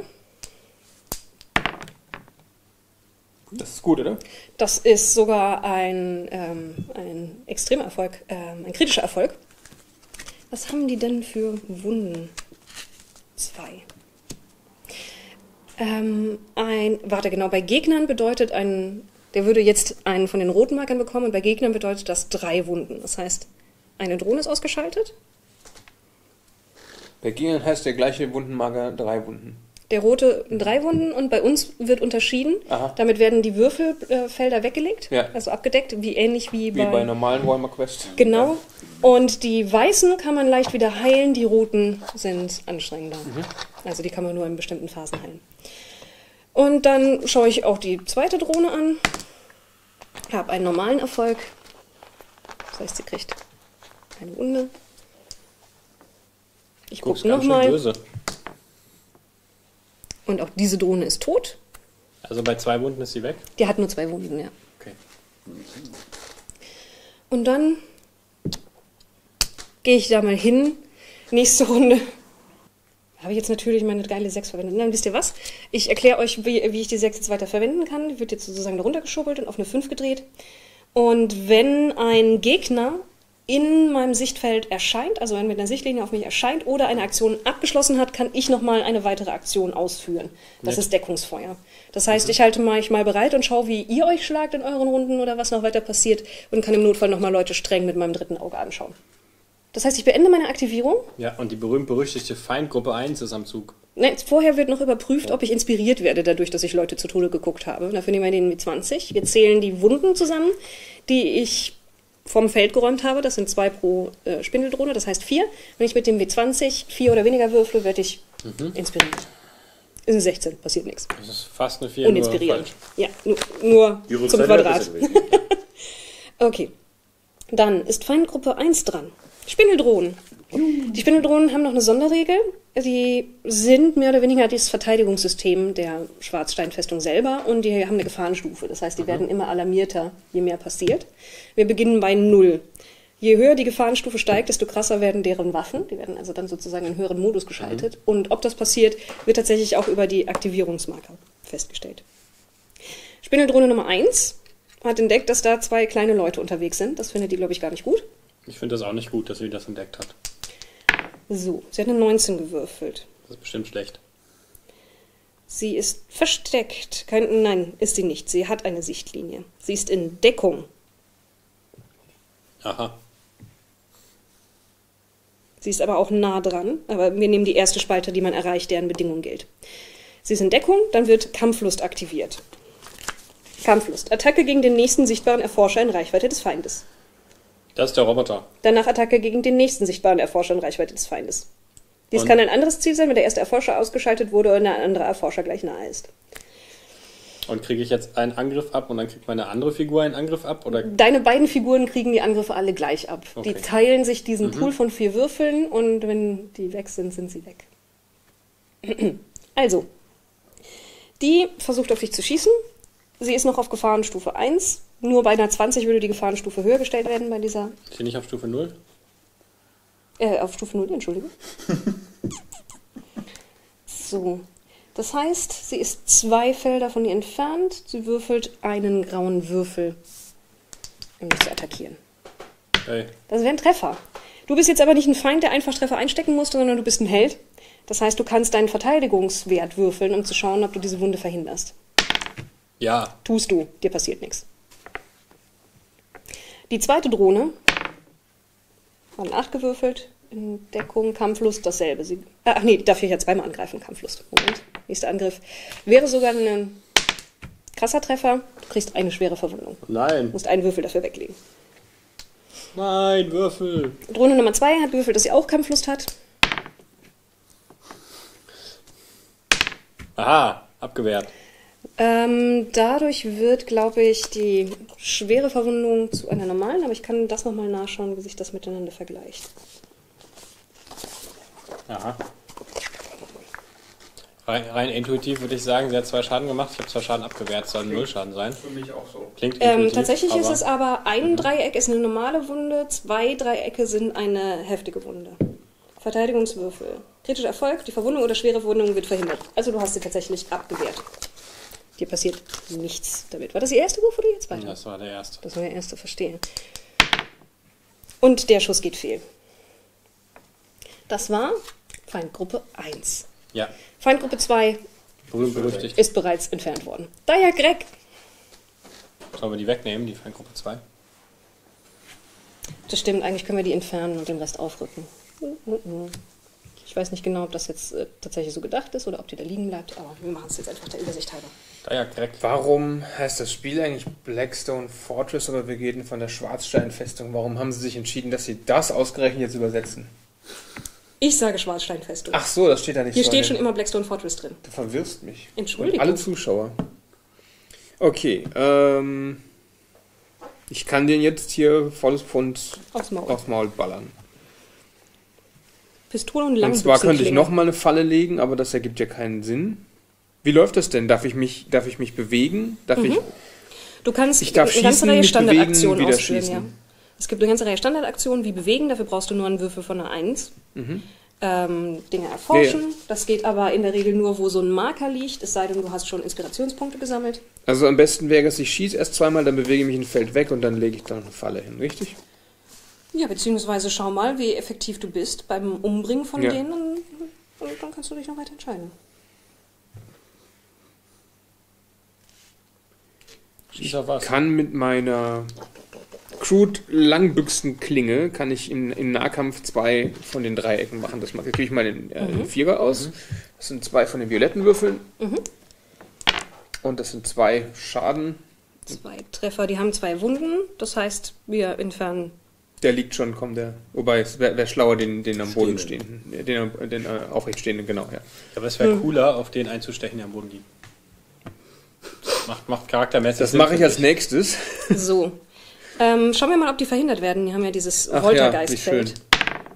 Das ist gut, oder? Das ist sogar ein, ähm, ein extremer Erfolg, ähm, ein kritischer Erfolg. Was haben die denn für Wunden? Zwei. Ähm, ein, warte, genau, bei Gegnern bedeutet ein, der würde jetzt einen von den roten Markern bekommen und bei Gegnern bedeutet das drei Wunden. Das heißt, eine Drohne ist ausgeschaltet. Bei Gegnern heißt der gleiche Wundenmarker drei Wunden. Der rote drei Wunden und bei uns wird unterschieden. Aha. Damit werden die Würfelfelder weggelegt, Ja. also abgedeckt, wie ähnlich wie, Wie bei normalen Warhammer Quest. Genau. Und die weißen kann man leicht wieder heilen, die roten sind anstrengender. Also die kann man nur in bestimmten Phasen heilen. Und dann schaue ich auch die zweite Drohne an. Habe einen normalen Erfolg. Das heißt, sie kriegt eine Wunde. Ich Guck's gucke ganz schön nochmal. böse. Und auch diese Drohne ist tot. Also bei zwei Wunden ist sie weg. Die hat nur zwei Wunden, ja. Okay. Und dann gehe ich da mal hin. Nächste Runde habe ich jetzt natürlich meine geile sechs verwendet. Dann wisst ihr was? Ich erkläre euch, wie, wie ich die sechs jetzt weiter verwenden kann. Die wird jetzt sozusagen da runtergeschubbelt und auf eine fünf gedreht. Und wenn ein Gegner in meinem Sichtfeld erscheint, also wenn mit einer Sichtlinie auf mich erscheint oder eine Aktion abgeschlossen hat, kann ich nochmal eine weitere Aktion ausführen. Das Nett. ist Deckungsfeuer. Das heißt, ich halte mich mal bereit und schaue, wie ihr euch schlagt in euren Runden oder was noch weiter passiert und kann im Notfall nochmal Leute streng mit meinem dritten Auge anschauen. Das heißt, ich beende meine Aktivierung. Ja, und die berühmt-berüchtigte Feindgruppe eins ist am Zug. Ne, vorher wird noch überprüft, ob ich inspiriert werde, dadurch, dass ich Leute zu Tode geguckt habe. Dafür nehmen wir den W zwanzig. Wir zählen die Wunden zusammen, die ich vom Feld geräumt habe. Das sind zwei pro äh, Spindeldrohne, das heißt vier. Wenn ich mit dem W zwanzig vier oder weniger würfle, werde ich inspiriert. Ist eine sechzehn, passiert nichts. Das ist fast eine vier. Uninspiriert. Ja, nur, nur Die zum Rückseite wäre Quadrat. besser gewesen. Okay. Dann ist Feindgruppe eins dran. Spindeldrohnen. Die Spindeldrohnen haben noch eine Sonderregel. Die sind mehr oder weniger das Verteidigungssystem der Schwarzsteinfestung selber und die haben eine Gefahrenstufe. Das heißt, die werden immer alarmierter, je mehr passiert. Wir beginnen bei null. Je höher die Gefahrenstufe steigt, desto krasser werden deren Waffen. Die werden also dann sozusagen in höheren Modus geschaltet. Und ob das passiert, wird tatsächlich auch über die Aktivierungsmarker festgestellt. Spindeldrohne Nummer eins hat entdeckt, dass da zwei kleine Leute unterwegs sind. Das findet die, glaube ich, gar nicht gut. Ich finde das auch nicht gut, dass sie das entdeckt hat. So, sie hat eine neunzehn gewürfelt. Das ist bestimmt schlecht. Sie ist versteckt. Kein, nein, ist sie nicht. Sie hat eine Sichtlinie. Sie ist in Deckung. Aha. Sie ist aber auch nah dran. Aber wir nehmen die erste Spalte, die man erreicht, deren Bedingung gilt. Sie ist in Deckung, dann wird Kampflust aktiviert. Kampflust. Attacke gegen den nächsten sichtbaren Erforscher in Reichweite des Feindes. Das ist der Roboter. Danach Attacke gegen den nächsten sichtbaren Erforscher in Reichweite des Feindes. Dies Und- kann ein anderes Ziel sein, wenn der erste Erforscher ausgeschaltet wurde oder ein anderer Erforscher gleich nahe ist. Und kriege ich jetzt einen Angriff ab und dann kriegt meine andere Figur einen Angriff ab? Oder? Deine beiden Figuren kriegen die Angriffe alle gleich ab. Okay. Die teilen sich diesen Pool von vier Würfeln und wenn die weg sind, sind sie weg. Also, die versucht auf dich zu schießen. Sie ist noch auf Gefahrenstufe eins. Nur bei einer zwanzig würde die Gefahrenstufe höher gestellt werden bei dieser. Ist sie nicht auf Stufe null? Äh, auf Stufe null, Entschuldigung. So. Das heißt, sie ist zwei Felder von ihr entfernt. Sie würfelt einen grauen Würfel, um dich zu attackieren. Hey. Das wäre ein Treffer. Du bist jetzt aber nicht ein Feind, der einfach Treffer einstecken musste, sondern du bist ein Held. Das heißt, du kannst deinen Verteidigungswert würfeln, um zu schauen, ob du diese Wunde verhinderst. Ja. Tust du, dir passiert nichts. Die zweite Drohne haben acht gewürfelt. In Deckung, Kampflust, dasselbe. Sie, ach nee, darf ich ja zweimal angreifen, Kampflust. Moment, nächster Angriff. Wäre sogar ein krasser Treffer. Du kriegst eine schwere Verwundung. Nein. Du musst einen Würfel dafür weglegen. Nein, Würfel. Drohne Nummer zwei hat gewürfelt, dass sie auch Kampflust hat. Aha, abgewehrt. Ähm, dadurch wird, glaube ich, die schwere Verwundung zu einer normalen, aber ich kann das nochmal nachschauen, wie sich das miteinander vergleicht. Aha. Rein, rein intuitiv würde ich sagen, sie hat zwei Schaden gemacht. Ich habe zwei Schaden abgewehrt, soll null Schaden sein. Für mich auch so. Klingt Ähm, intuitiv, tatsächlich aber ist es aber, ein Dreieck ist eine normale Wunde, zwei Dreiecke sind eine heftige Wunde. Verteidigungswürfel. Kritischer Erfolg, die Verwundung oder schwere Verwundung wird verhindert. Also du hast sie tatsächlich abgewehrt. Dir passiert nichts damit. War das die erste Wurf oder die zweite? Das war der erste. Das war der erste, verstehe. Und der Schuss geht fehl. Das war Feindgruppe eins. Ja, Feindgruppe zwei berühmt berüchtigt. ist bereits entfernt worden. Daher Greg. Sollen wir die wegnehmen, die Feindgruppe zwei? Das stimmt, eigentlich können wir die entfernen und den Rest aufrücken. Ich weiß nicht genau, ob das jetzt äh, tatsächlich so gedacht ist oder ob die da liegen bleibt, aber wir machen es jetzt einfach der Übersicht halber. Da ja, Greg. Warum heißt das Spiel eigentlich Blackstone Fortress, aber wir reden von der Schwarzsteinfestung? Warum haben sie sich entschieden, dass sie das ausgerechnet jetzt übersetzen? Ich sage Schwarzsteinfestung. Ach so, das steht da nicht Hier so. steht schon immer Blackstone Fortress drin. Du verwirrst mich. Entschuldigung. Und alle Zuschauer. Okay, ähm... ich kann den jetzt hier volles Pfund Aufs Maul. aufs Maul ballern. Pistole und Und Langbüchsen. zwar könnte ich nochmal eine Falle legen, aber das ergibt ja keinen Sinn. Wie läuft das denn? Darf ich mich, darf ich mich bewegen? Darf Mhm. ich... Du kannst Ich darf eine ganze schießen, Reihe mit Standardaktionen bewegen, wieder ausführen, schießen. ja. Es gibt eine ganze Reihe Standardaktionen wie Bewegen, dafür brauchst du nur einen Würfel von einer eins. Mhm. Ähm, Dinge erforschen, Ja, ja. das geht aber in der Regel nur, wo so ein Marker liegt, es sei denn, du hast schon Inspirationspunkte gesammelt. Also am besten wäre es, ich schieße erst zweimal, dann bewege ich mich ein Feld weg und dann lege ich dann eine Falle hin, richtig? Ja, beziehungsweise schau mal, wie effektiv du bist beim Umbringen von Ja. denen und, und dann kannst du dich noch weiter entscheiden. Schieß auf was. Kann mit meiner Crude Langbüchsenklinge kann ich in, im Nahkampf zwei von den Dreiecken machen. Das mache ich mal den, äh, den Vierer aus. Das sind zwei von den violetten Würfeln. Mhm. Und das sind zwei Schaden. Zwei Treffer, die haben zwei Wunden, das heißt, wir entfernen. Der liegt schon, kommt der. Wobei es wäre wär schlauer, den, den am Boden Stehenden. stehenden. Den, am- den äh, aufrecht stehenden, genau, ja. Aber es wäre cooler, auf den einzustechen, der am Boden liegt. Macht, macht charaktermäßig Das Sinn, mache ich finde als nächstes. So. Ähm, schauen wir mal, ob die verhindert werden. Die haben ja dieses Ach ja, Voltergeistfeld. wie schön.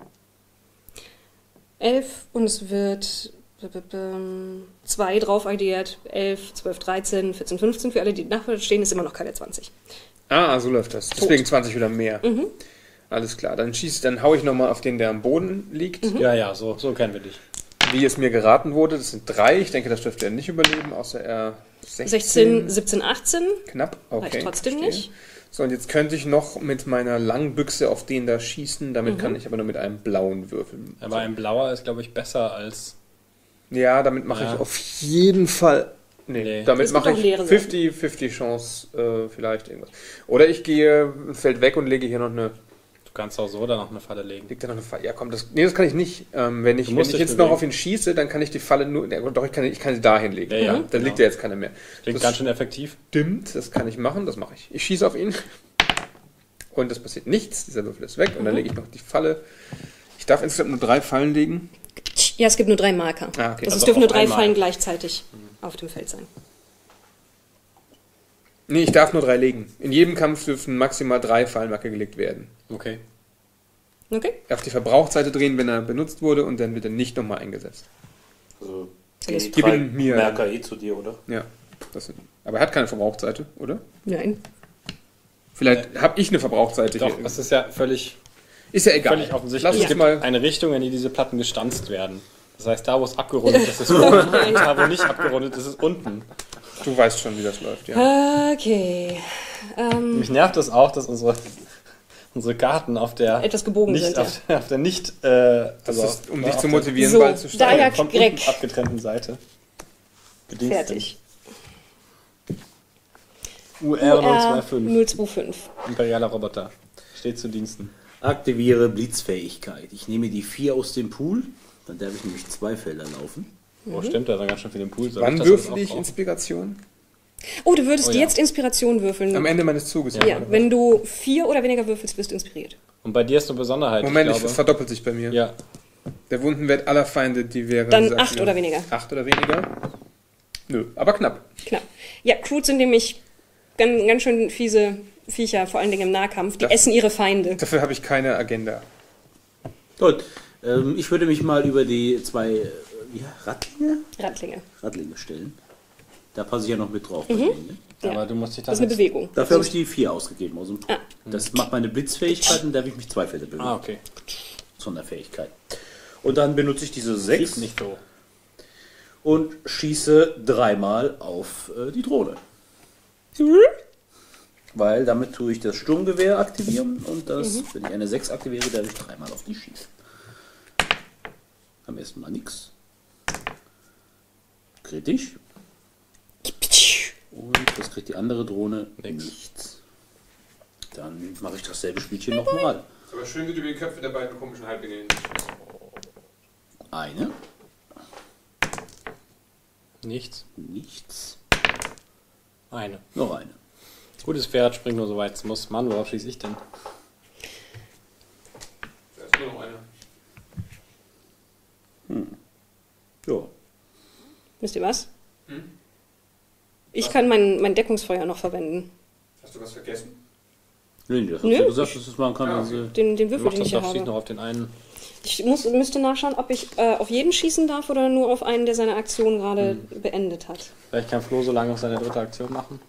elf und es wird zwei drauf addiert. elf, zwölf, dreizehn, vierzehn, fünfzehn. Für alle, die nachher stehen, ist immer noch keine zwanzig. Ah, so läuft das. Deswegen zwanzig oder mehr. Mhm. Alles klar. Dann schieß, dann hau ich nochmal auf den, der am Boden liegt. Mhm. Ja, ja, so, so kennen wir dich. Wie es mir geraten wurde, das sind drei. Ich denke, das dürfte er nicht überleben, außer er sechzehn. sechzehn, siebzehn, achtzehn. Knapp, okay. Reicht trotzdem verstehe. nicht. So, und jetzt könnte ich noch mit meiner Langbüchse auf den da schießen. Damit Mhm. kann ich aber nur mit einem blauen würfeln. Aber ein blauer ist, glaube ich, besser als... Ja, damit mache Ja. ich auf jeden Fall... Nee, Nee. damit Es gibt mache auch ich leere fünfzig fünfzig Chance, äh, vielleicht irgendwas. Oder ich gehe ein Feld weg und lege hier noch eine... Du kannst auch so da noch eine Falle legen. Liegt da noch eine Falle? Ja, komm, das, nee, das kann ich nicht. Ähm, wenn ich, Du wenn musst ich dich jetzt noch bewegen. auf ihn schieße, dann kann ich die Falle nur... Ja, doch, ich kann, ich kann sie da hinlegen. Ja, ja, dann genau. liegt ja jetzt keiner mehr. Klingt Das ganz schön effektiv. Stimmt, das kann ich machen, das mache ich. Ich schieße auf ihn und es passiert nichts. Dieser Würfel ist weg und dann lege ich noch die Falle. Ich darf insgesamt nur drei Fallen legen. Ja, es gibt nur drei Marker. Ah, okay. Das Also es dürfen nur auf drei einmal. Fallen gleichzeitig auf dem Feld sein. Nee, ich darf nur drei legen. In jedem Kampf dürfen maximal drei Fallenmarker gelegt werden. Okay. Okay? Auf die Verbrauchsseite drehen, wenn er benutzt wurde und dann wird er nicht nochmal eingesetzt. Also, Alles die gib drei ihn mir. Merker eh zu dir, oder? Ja. Das sind, aber er hat keine Verbrauchsseite, oder? Nein. Vielleicht habe ich eine Verbrauchsseite Doch, hier. es ist ja völlig, Ist ja egal. völlig offensichtlich. Lass Es uns gibt mal... eine Richtung, in die diese Platten gestanzt werden. Das heißt, da, wo es abgerundet ist, ist oben. Da, wo nicht abgerundet ist, ist unten. Du weißt schon, wie das läuft, ja. Okay. Ähm, Mich nervt es auch, dass unsere, unsere Karten auf der Etwas gebogen nicht, sind, ja. auf, auf der nicht, äh, Das also ist, um auf dich der zu motivieren, So, Ball zu da steigen. ja- von Greg. unten abgetrennten Seite bedient fertig. sind. U R null zwei fünf, null zwei fünf. imperialer Roboter, steht zu Diensten. Aktiviere Blitzfähigkeit. Ich nehme die vier aus dem Pool. Dann darf ich nämlich zwei Felder laufen. Oh, stimmt, da ist ganz schön viel im Pool. Soll Wann das würfel auch ich brauchen? Inspiration? Oh, du würdest Oh, ja. jetzt Inspiration würfeln. Am Ende meines Zuges. ja, oder was? wenn du vier oder weniger würfelst, wirst du inspiriert. Und bei dir ist eine Besonderheit. Moment, ich es glaube, verdoppelt sich bei mir. ja, Der Wundenwert aller Feinde, die wäre... Dann sagt acht mir- oder weniger. Acht oder weniger? Nö, aber knapp. Knapp. Ja, Crude sind nämlich ganz, ganz schön fiese Viecher, vor allen Dingen im Nahkampf. Die Das- essen ihre Feinde. Dafür habe ich keine Agenda. Gut. Ähm, ich würde mich mal über die zwei äh, wie, Radlinge? Radlinge. Radlinge stellen. Da passe ich ja noch mit drauf. bei denen, ne? Ja. aber du musst dich Das ist eine jetzt- Bewegung. Dafür habe ich die vier ausgegeben aus dem Pool. Ah. Das macht meine Blitzfähigkeit und darf ich mich zwei Felder bewegen. Ah, okay. Sonderfähigkeit. Und dann benutze ich diese sechs Fliegt nicht so. und schieße dreimal auf äh, die Drohne. Weil damit tue ich das Sturmgewehr aktivieren und das, wenn ich eine sechs aktiviere, darf ich dreimal auf die schießen. Am ersten Mal nix. Kritisch. Und das kriegt die andere Drohne Nix. nichts. Dann mache ich dasselbe Spielchen nochmal. Ist aber schön, wie du die Köpfe der beiden komischen Halblinge hinschießt. Eine. Nichts. Nichts. Eine. Noch eine. Gutes Pferd springt nur so weit es muss. Mann, worauf schieße ich denn? Da ist nur noch einer. Ja. Wisst ihr was? Hm? Ich kann mein, mein Deckungsfeuer noch verwenden. Hast du was vergessen? Nee, das hast Nö, du gesagt, dass du das machen kann. Ja, Also, Den, den Würfel, Mach den das ich hier doch, schieß noch habe. auf den einen. Ich muss, müsste nachschauen, ob ich äh, auf jeden schießen darf oder nur auf einen, der seine Aktion gerade beendet hat. Vielleicht kann Flo so lange noch seine dritte Aktion machen.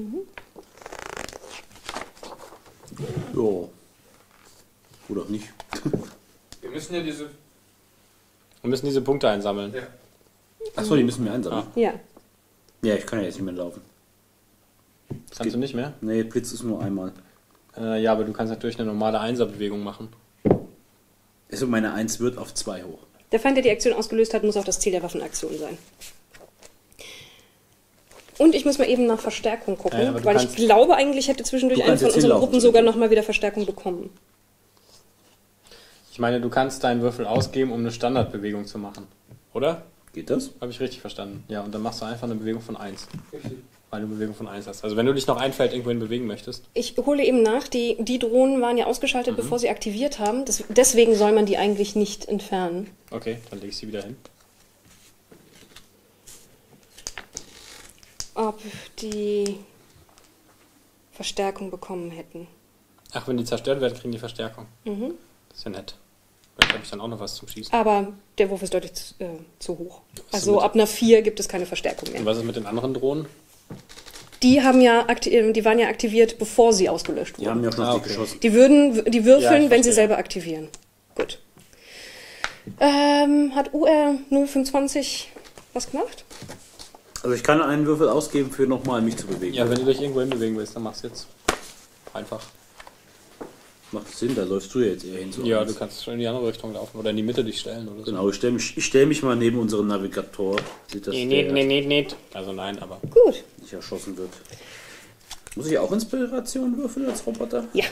ja. Oder auch nicht. Wir müssen ja diese. Wir müssen diese Punkte einsammeln. Ja. Achso, die müssen wir einsammeln. Ja. Ja, ich kann ja jetzt nicht mehr laufen. Das kannst du nicht mehr? Nee, Blitz ist nur einmal. Äh, ja, aber du kannst natürlich eine normale Einserbewegung machen. Also meine eins wird auf zwei hoch. Der Feind, der die Aktion ausgelöst hat, muss auch das Ziel der Waffenaktion sein. Und ich muss mal eben nach Verstärkung gucken, Ja, aber du weil ich kannst- glaube eigentlich hätte zwischendurch Du eine kannst von jetzt unseren hinlaufen, Gruppen zum sogar Beispiel. nochmal wieder Verstärkung bekommen. Ich meine, du kannst deinen Würfel ausgeben, um eine Standardbewegung zu machen. Oder? Geht das? Habe ich richtig verstanden? Ja, und dann machst du einfach eine Bewegung von eins. Weil du eine Bewegung von eins hast. Also wenn du dich noch ein Feld irgendwohin bewegen möchtest. Ich hole eben nach, die, die Drohnen waren ja ausgeschaltet, bevor sie aktiviert haben. Das, deswegen soll man die eigentlich nicht entfernen. Okay, dann lege ich sie wieder hin. Ob die Verstärkung bekommen hätten. Ach, wenn die zerstört werden, kriegen die Verstärkung. Mhm. Das ist ja nett. Vielleicht habe ich dann auch noch was zum Schießen. Aber der Wurf ist deutlich zu, äh, zu hoch. ist Also mit- ab einer vier gibt es keine Verstärkung Und mehr. was ist mit den anderen Drohnen? Die, haben ja akti- äh, die waren ja aktiviert, bevor sie ausgelöscht Die wurden. haben ja auch noch Ah, die okay. geschossen. Die würden, die Ja, würfeln, ich wenn sie verstehe. selber aktivieren. Gut. Ähm, hat U R null fünfundzwanzig was gemacht? Also ich kann einen Würfel ausgeben für nochmal mich zu bewegen. Ja, wenn du dich irgendwo hinbewegen willst, dann mach's jetzt. Einfach. Macht Sinn, da läufst du ja jetzt eher hin. So Ja, eins. du kannst schon in die andere Richtung laufen oder in die Mitte dich stellen oder so. Genau, ich stelle mich, ich stell mich mal neben unseren Navigator. Sieht, dass Nee, der nee, nee, nee, nee. Also nein, aber. Gut. nicht erschossen wird. Muss ich auch Inspiration würfeln als Roboter? Ja.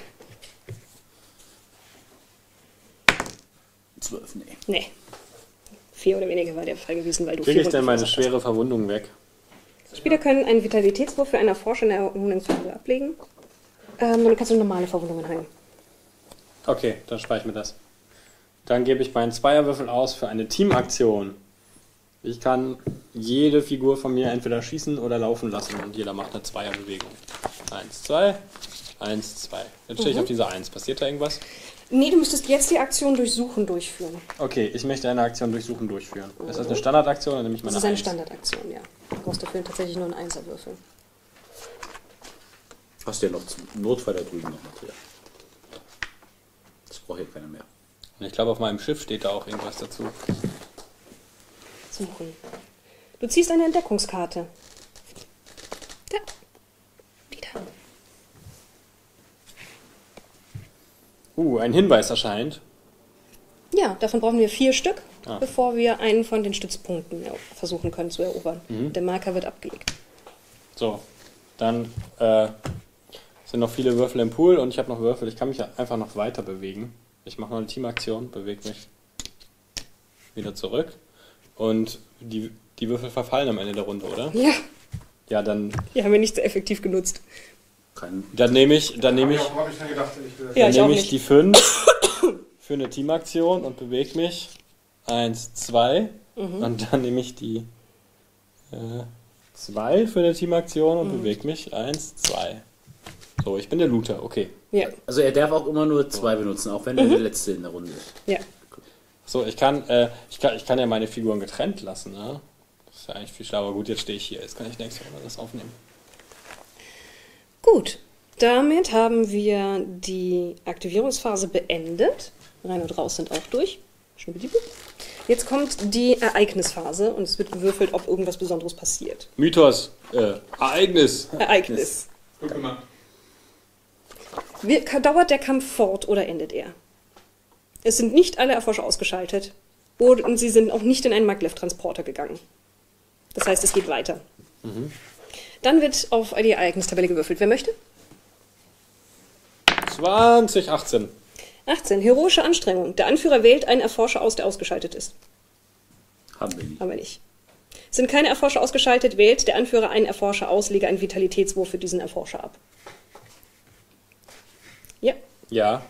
Zwölf, nee. Nee. Vier oder weniger war der Fall gewesen, weil du Kriege vier ich denn Runden meine verursacht schwere Verwundung weg? hast. Spieler können einen Vitalitätswurf für einen Erforscher in der Errungenheitsphase ablegen. Ähm, und dann kannst du normale Verwundungen heilen. Okay, dann spare ich mir das. Dann gebe ich meinen Zweierwürfel aus für eine Teamaktion. Ich kann jede Figur von mir entweder schießen oder laufen lassen und jeder macht eine Zweierbewegung. Eins, zwei, eins, zwei. Jetzt stehe ich auf dieser Eins. Passiert da irgendwas? Nee, du müsstest jetzt die Aktion Durchsuchen durchführen. Okay, ich möchte eine Aktion durchsuchen durchführen. Ist das eine Standardaktion, dann nehme ich Das meine ist eine Eins. Standardaktion, ja. Du brauchst dafür tatsächlich nur einen Einserwürfel. Hast du ja noch zum Notfall da drüben noch Material. Das braucht ja keiner mehr. Und ich glaube, auf meinem Schiff steht da auch irgendwas dazu. Suchen. Du ziehst eine Entdeckungskarte. Da. Die da. Uh, ein Hinweis erscheint. Ja, davon brauchen wir vier Stück, Ah. bevor wir einen von den Stützpunkten er- versuchen können zu erobern. Der Marker wird abgelegt. So, dann äh, sind noch viele Würfel im Pool und ich habe noch Würfel. Ich kann mich einfach noch weiter bewegen. Ich mache noch eine Teamaktion, bewege mich wieder zurück. Und die, die Würfel verfallen am Ende der Runde, oder? Ja, Ja, dann, die haben wir nicht so effektiv genutzt. Kein, dann nehme ich, dann nehme ich, Habe ich dann gedacht, ich will das. Ja, dann ich auch nehme ich nicht. die fünf für eine Teamaktion und bewege mich. Eins, zwei. Mhm. Und dann nehme ich die äh, zwei für eine Teamaktion und Mhm. bewege mich. Eins, zwei. So, ich bin der Looter, okay. Ja, also er darf auch immer nur zwei benutzen, auch wenn er der Letzte in der Runde ist. ja. So, ich kann, äh, ich kann, ich kann ja meine Figuren getrennt lassen, ne? Das ist ja eigentlich viel schlauer. Gut, jetzt stehe ich hier. Jetzt kann ich nächstes Mal das aufnehmen. Gut, damit haben wir die Aktivierungsphase beendet. Rein und raus sind auch durch. Schnuppdiwupp. Jetzt kommt die Ereignisphase und es wird gewürfelt, ob irgendwas Besonderes passiert. Mythos, äh, Ereignis. Ereignis. Gut gemacht. Wie, dauert der Kampf fort oder endet er? Es sind nicht alle Erforscher ausgeschaltet und sie sind auch nicht in einen Maglev-Transporter gegangen. Das heißt, es geht weiter. Dann wird auf die Ereignistabelle gewürfelt. Wer möchte? zwanzig achtzehn. achtzehn. Heroische Anstrengung. Der Anführer wählt einen Erforscher aus, der ausgeschaltet ist. Haben wir nicht. Haben wir nicht. Sind keine Erforscher ausgeschaltet, wählt der Anführer einen Erforscher aus, lege einen Vitalitätswurf für diesen Erforscher ab. Ja, Ja.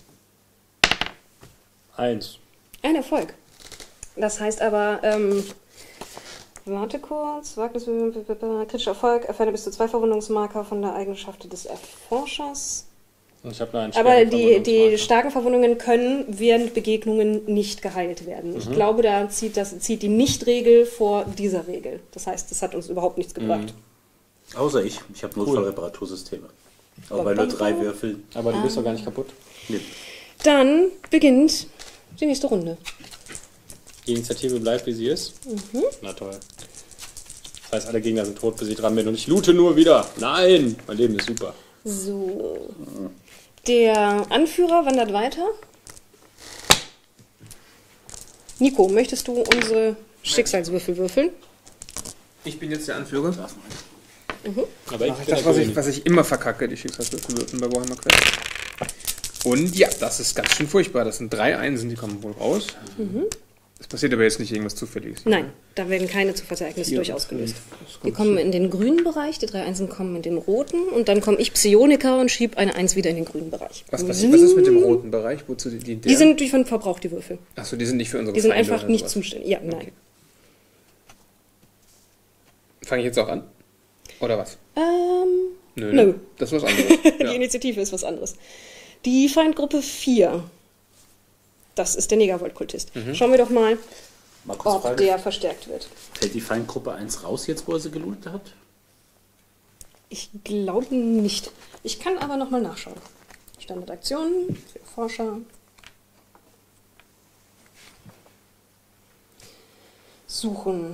Eins. ein Erfolg. Das heißt aber, ähm, warte kurz, Wagnis, kritischer Erfolg, erfährt bis zu zwei Verwundungsmarker von der Eigenschaft des Erforschers. Und ich habe noch einen Aber schweren die, die Verwundungsmarker. starken Verwundungen können während Begegnungen nicht geheilt werden. Ich glaube, da zieht, das, zieht die Nicht-Regel vor dieser Regel. Das heißt, das hat uns überhaupt nichts gebracht. Außer ich. Ich habe Notfallreparatursysteme. Aber bei nur drei Würfeln. Aber du bist doch gar nicht kaputt. Nee. Dann beginnt die nächste Runde. Die Initiative bleibt, wie sie ist. Na toll. Das heißt, alle Gegner sind tot, bis ich dran bin. Und ich loote nur wieder. Nein! Mein Leben ist super. So. Der Anführer wandert weiter. Nico, möchtest du unsere Schicksalswürfel würfeln? Ich bin jetzt der Anführer. Aber ich Ach, bin das, der was ich, König. was ich immer verkacke, die Schicksalswürfel würfeln bei Warhammer Quest. Und ja, das ist ganz schön furchtbar. Das sind drei Einsen, die kommen wohl raus. Es passiert aber jetzt nicht irgendwas Zufälliges. Nein, da werden keine Zufallsereignisse Vier durch und ausgelöst. fünf. Das Die kommt kommen in den grünen Bereich, die drei Einsen kommen in den roten und dann komme ich Psioniker und schiebe eine Eins wieder in den grünen Bereich. Was, passiert, was ist mit dem roten Bereich? Wozu die, die, Die sind durch von Verbrauch, die Würfel. Achso, die sind nicht für unsere Die sind Feinde einfach oder nicht sowas. zuständig. Ja, nein. Okay. Fange ich jetzt auch an? Oder was? Ähm, Nö. Nö. Das ist was anderes. Die Ja. Initiative ist was anderes. Die Feindgruppe vier. Das ist der Negavolt-Kultist. Mhm. Schauen wir doch mal, Markus, ob Frage. der verstärkt wird. Fällt die Feindgruppe eins raus jetzt, wo er sie gelootet hat? Ich glaube nicht. Ich kann aber nochmal nachschauen. Standardaktionen für Forscher. Suchen.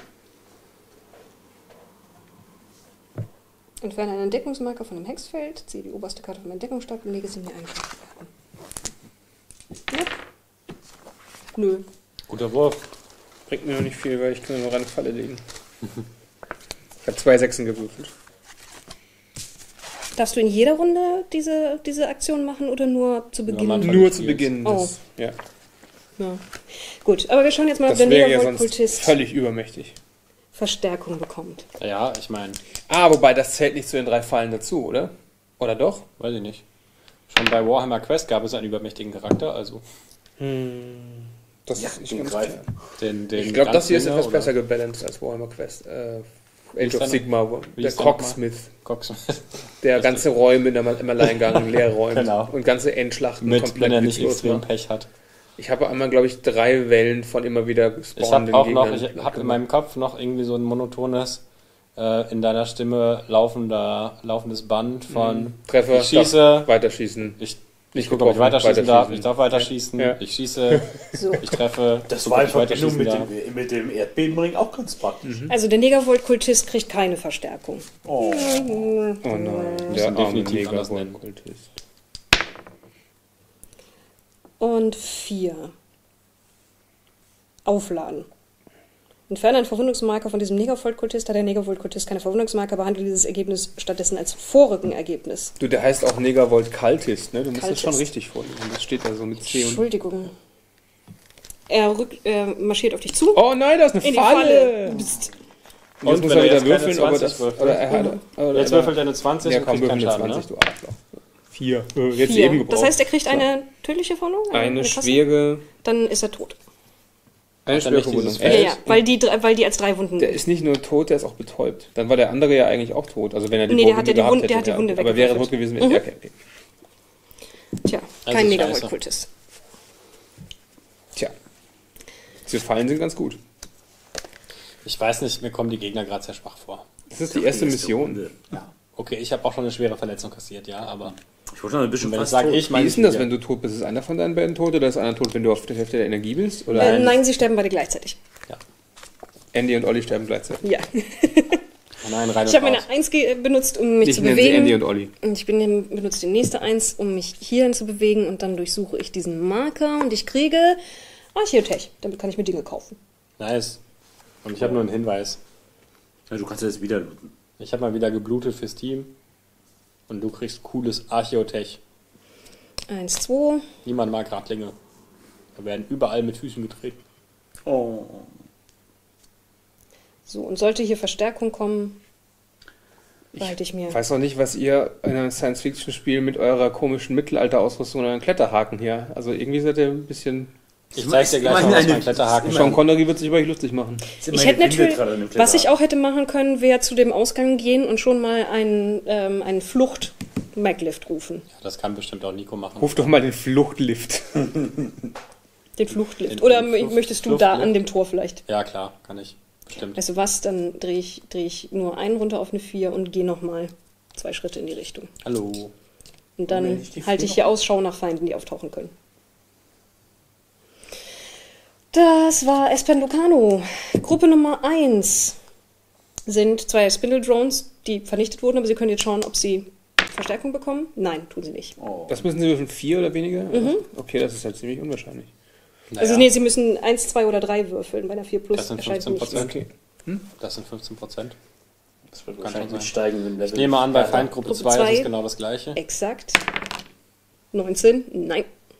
Entferne einen Entdeckungsmarker von dem Hexfeld, ziehe die oberste Karte vom Entdeckungsstab und lege sie mir Eigenschaften an. Ja. Nö. Guter Wurf. Bringt mir noch nicht viel, weil ich kann nur eine Falle legen. Ich habe zwei Sechsen gewürfelt. Darfst du in jeder Runde diese, diese Aktion machen oder nur zu Beginn? am Anfang. Nur des zu Spiels. Beginn. Oh. Das, ja. Ja. Gut, aber wir schauen jetzt mal, ob das der wäre ja sonst Negavolt-Kultist völlig übermächtig. Verstärkung bekommt. Ja, ich meine, Ah, wobei das zählt nicht zu den drei Fallen dazu, oder? Oder doch? weiß ich nicht. Schon bei Warhammer Quest gab es einen übermächtigen Charakter, also Das Ja, ist nicht den ganz greifen. klar. den, den Ich glaube, das hier ist Ganzlinger etwas besser oder gebalanced als Warhammer Quest. Äh, ist Age of der Sigma, wo- wie der ist der noch Cocksmith, Cox der ganze Räume im im Alleingang leer räumt Genau. und ganze Endschlachten mit, komplett wenn er nicht witzlos extrem macht. Pech hat. Ich habe einmal, glaube ich, drei Wellen von immer wieder Ich gespawnenden habe auch noch, Gegnern ich habe in gemacht. meinem Kopf noch irgendwie so ein monotones, äh, in deiner Stimme laufender, laufendes Band von Treffer, ich schieße, weiterschießen. ich, Nicht ich gucke, ob ich getroffen, weiterschießen darf, weiterschießen. ich darf weiterschießen, Ja. ich schieße, So. ich treffe, Das guck, war ob ich in Verbindung weiterschießen mit darf. dem, mit dem Erdbebenring auch ganz praktisch. Also der Negavolt-Kultist kriegt keine Verstärkung. Oh. Oh nein, Muss der ihn arme definitiv anders nennen. Negerwolf-Kultist. Und vier. Aufladen. Entferne einen Verwundungsmarker von diesem Negavolt-Kultist, da der Negavolt-Kultist keine Verwundungsmarker behandelt, dieses Ergebnis stattdessen als Vorrückenergebnis. Du, der heißt auch Negavolt Kaltist, ne? Du musst das Kaltist. schon richtig vorlesen. Das steht da so mit C und... Entschuldigung. Er rück, äh, marschiert auf dich zu. Oh nein, das ist eine in die Falle! Falle. Psst. Und jetzt Und muss wenn er er wieder jetzt keine würfeln, aber zwanzig das... würfelt. Oder er hat... Oder Jetzt würfelt er eine zwanzig Ja, und komm, kriegt keinen würfel eine Schaden, zwanzig, ne? du Arschloch. Vier. Äh, Jetzt Vier. eben gebraucht. Das heißt, er kriegt eine tödliche Verwundung? Eine krasse? schwere... Dann ist er tot. Eine Hat er schwere nicht Verwundung. dieses Ja, Er ja, ist- weil die, drei- weil die als drei Wunden. Der ist nicht nur tot, der ist auch betäubt. Dann war der andere ja eigentlich auch tot. Also wenn er die Nee, der Wunde hat ja die gehabt Wunde- hätte. der hat die ja. Wunde Aber wäre weggewürfelt. tot gewesen, wäre Mhm. ja, okay, okay. Tja, Also kein scheiße. Negavolt-Kultist. Tja. Diese Fallen sind ganz gut. Ich weiß nicht, mir kommen die Gegner gerade sehr schwach vor. Das ist die erste Mission. Runde. Ja. Okay, ich habe auch schon eine schwere Verletzung kassiert, ja, aber Ich wollte noch ein bisschen wenn ich fast sage, tot. ich Wie meine ist denn das, wenn du tot bist? Ist einer von deinen beiden tot oder ist einer tot, wenn du auf der Hälfte der Energie bist? Oder Äh, nein, sie sterben beide gleichzeitig. Andy und Olli sterben gleichzeitig? Ja. Oh nein, rein Ich und habe meine raus. eins ge- benutzt, um mich Ich zu nenne sie Andy bewegen. und Olli. Und ich bin, benutze die nächste eins, um mich hierhin zu bewegen. Und dann durchsuche ich diesen Marker und ich kriege Archeotech. Damit kann ich mir Dinge kaufen. Nice. Und ich habe nur einen Hinweis. Ja, du kannst das wieder looten. Ich habe mal wieder geblutet fürs Team. Und du kriegst cooles Archeotech. Eins, zwei. Niemand mag Radlinge. Da werden überall mit Füßen getreten. Oh. So, und sollte hier Verstärkung kommen, behalte ich mir. Ich weiß auch nicht, was ihr in einem Science-Fiction-Spiel mit eurer komischen Mittelalter-Ausrüstung und euren Kletterhaken hier. Also irgendwie seid ihr ein bisschen... Ich zeig dir gleich noch was mein Kletterhaken. Sean Connery wird sich über euch lustig machen. Ich hätte natürlich, was ich auch hätte machen können, wäre zu dem Ausgang gehen und schon mal einen, ähm, einen Flucht-Maglift rufen. Ja, das kann bestimmt auch Nico machen. Ruf doch mal den Fluchtlift. Den Fluchtlift. Den Oder Flucht- möchtest du Fluchtlift? da an dem Tor vielleicht? Ja, klar, kann ich. Bestimmt. Weißt du was, dann drehe ich, dreh ich nur einen runter auf eine vier und gehe nochmal zwei Schritte in die Richtung. Hallo. Und dann Wenn ich die halte vier ich hier Ausschau nach Feinden, die auftauchen können. Das war Espen Lucano. Gruppe Nummer eins sind zwei Spindle-Drones, die vernichtet wurden, aber sie können jetzt schauen, ob sie Verstärkung bekommen. Nein, tun sie nicht. Oh. Das müssen sie würfeln, vier oder weniger? Okay, das ist halt ziemlich unwahrscheinlich. Also Naja, nee, sie müssen eins, zwei oder drei würfeln. Bei einer vier plus Das sind erscheint fünfzehn nichts. Prozent. Okay. Das sind fünfzehn Prozent. Das wird Kann wahrscheinlich schon mit sein. steigendem Level. Ich nehme an, bei Ja, Feindgruppe Gruppe zwei ist zwei. es genau das gleiche. Exakt. neunzehn, nein.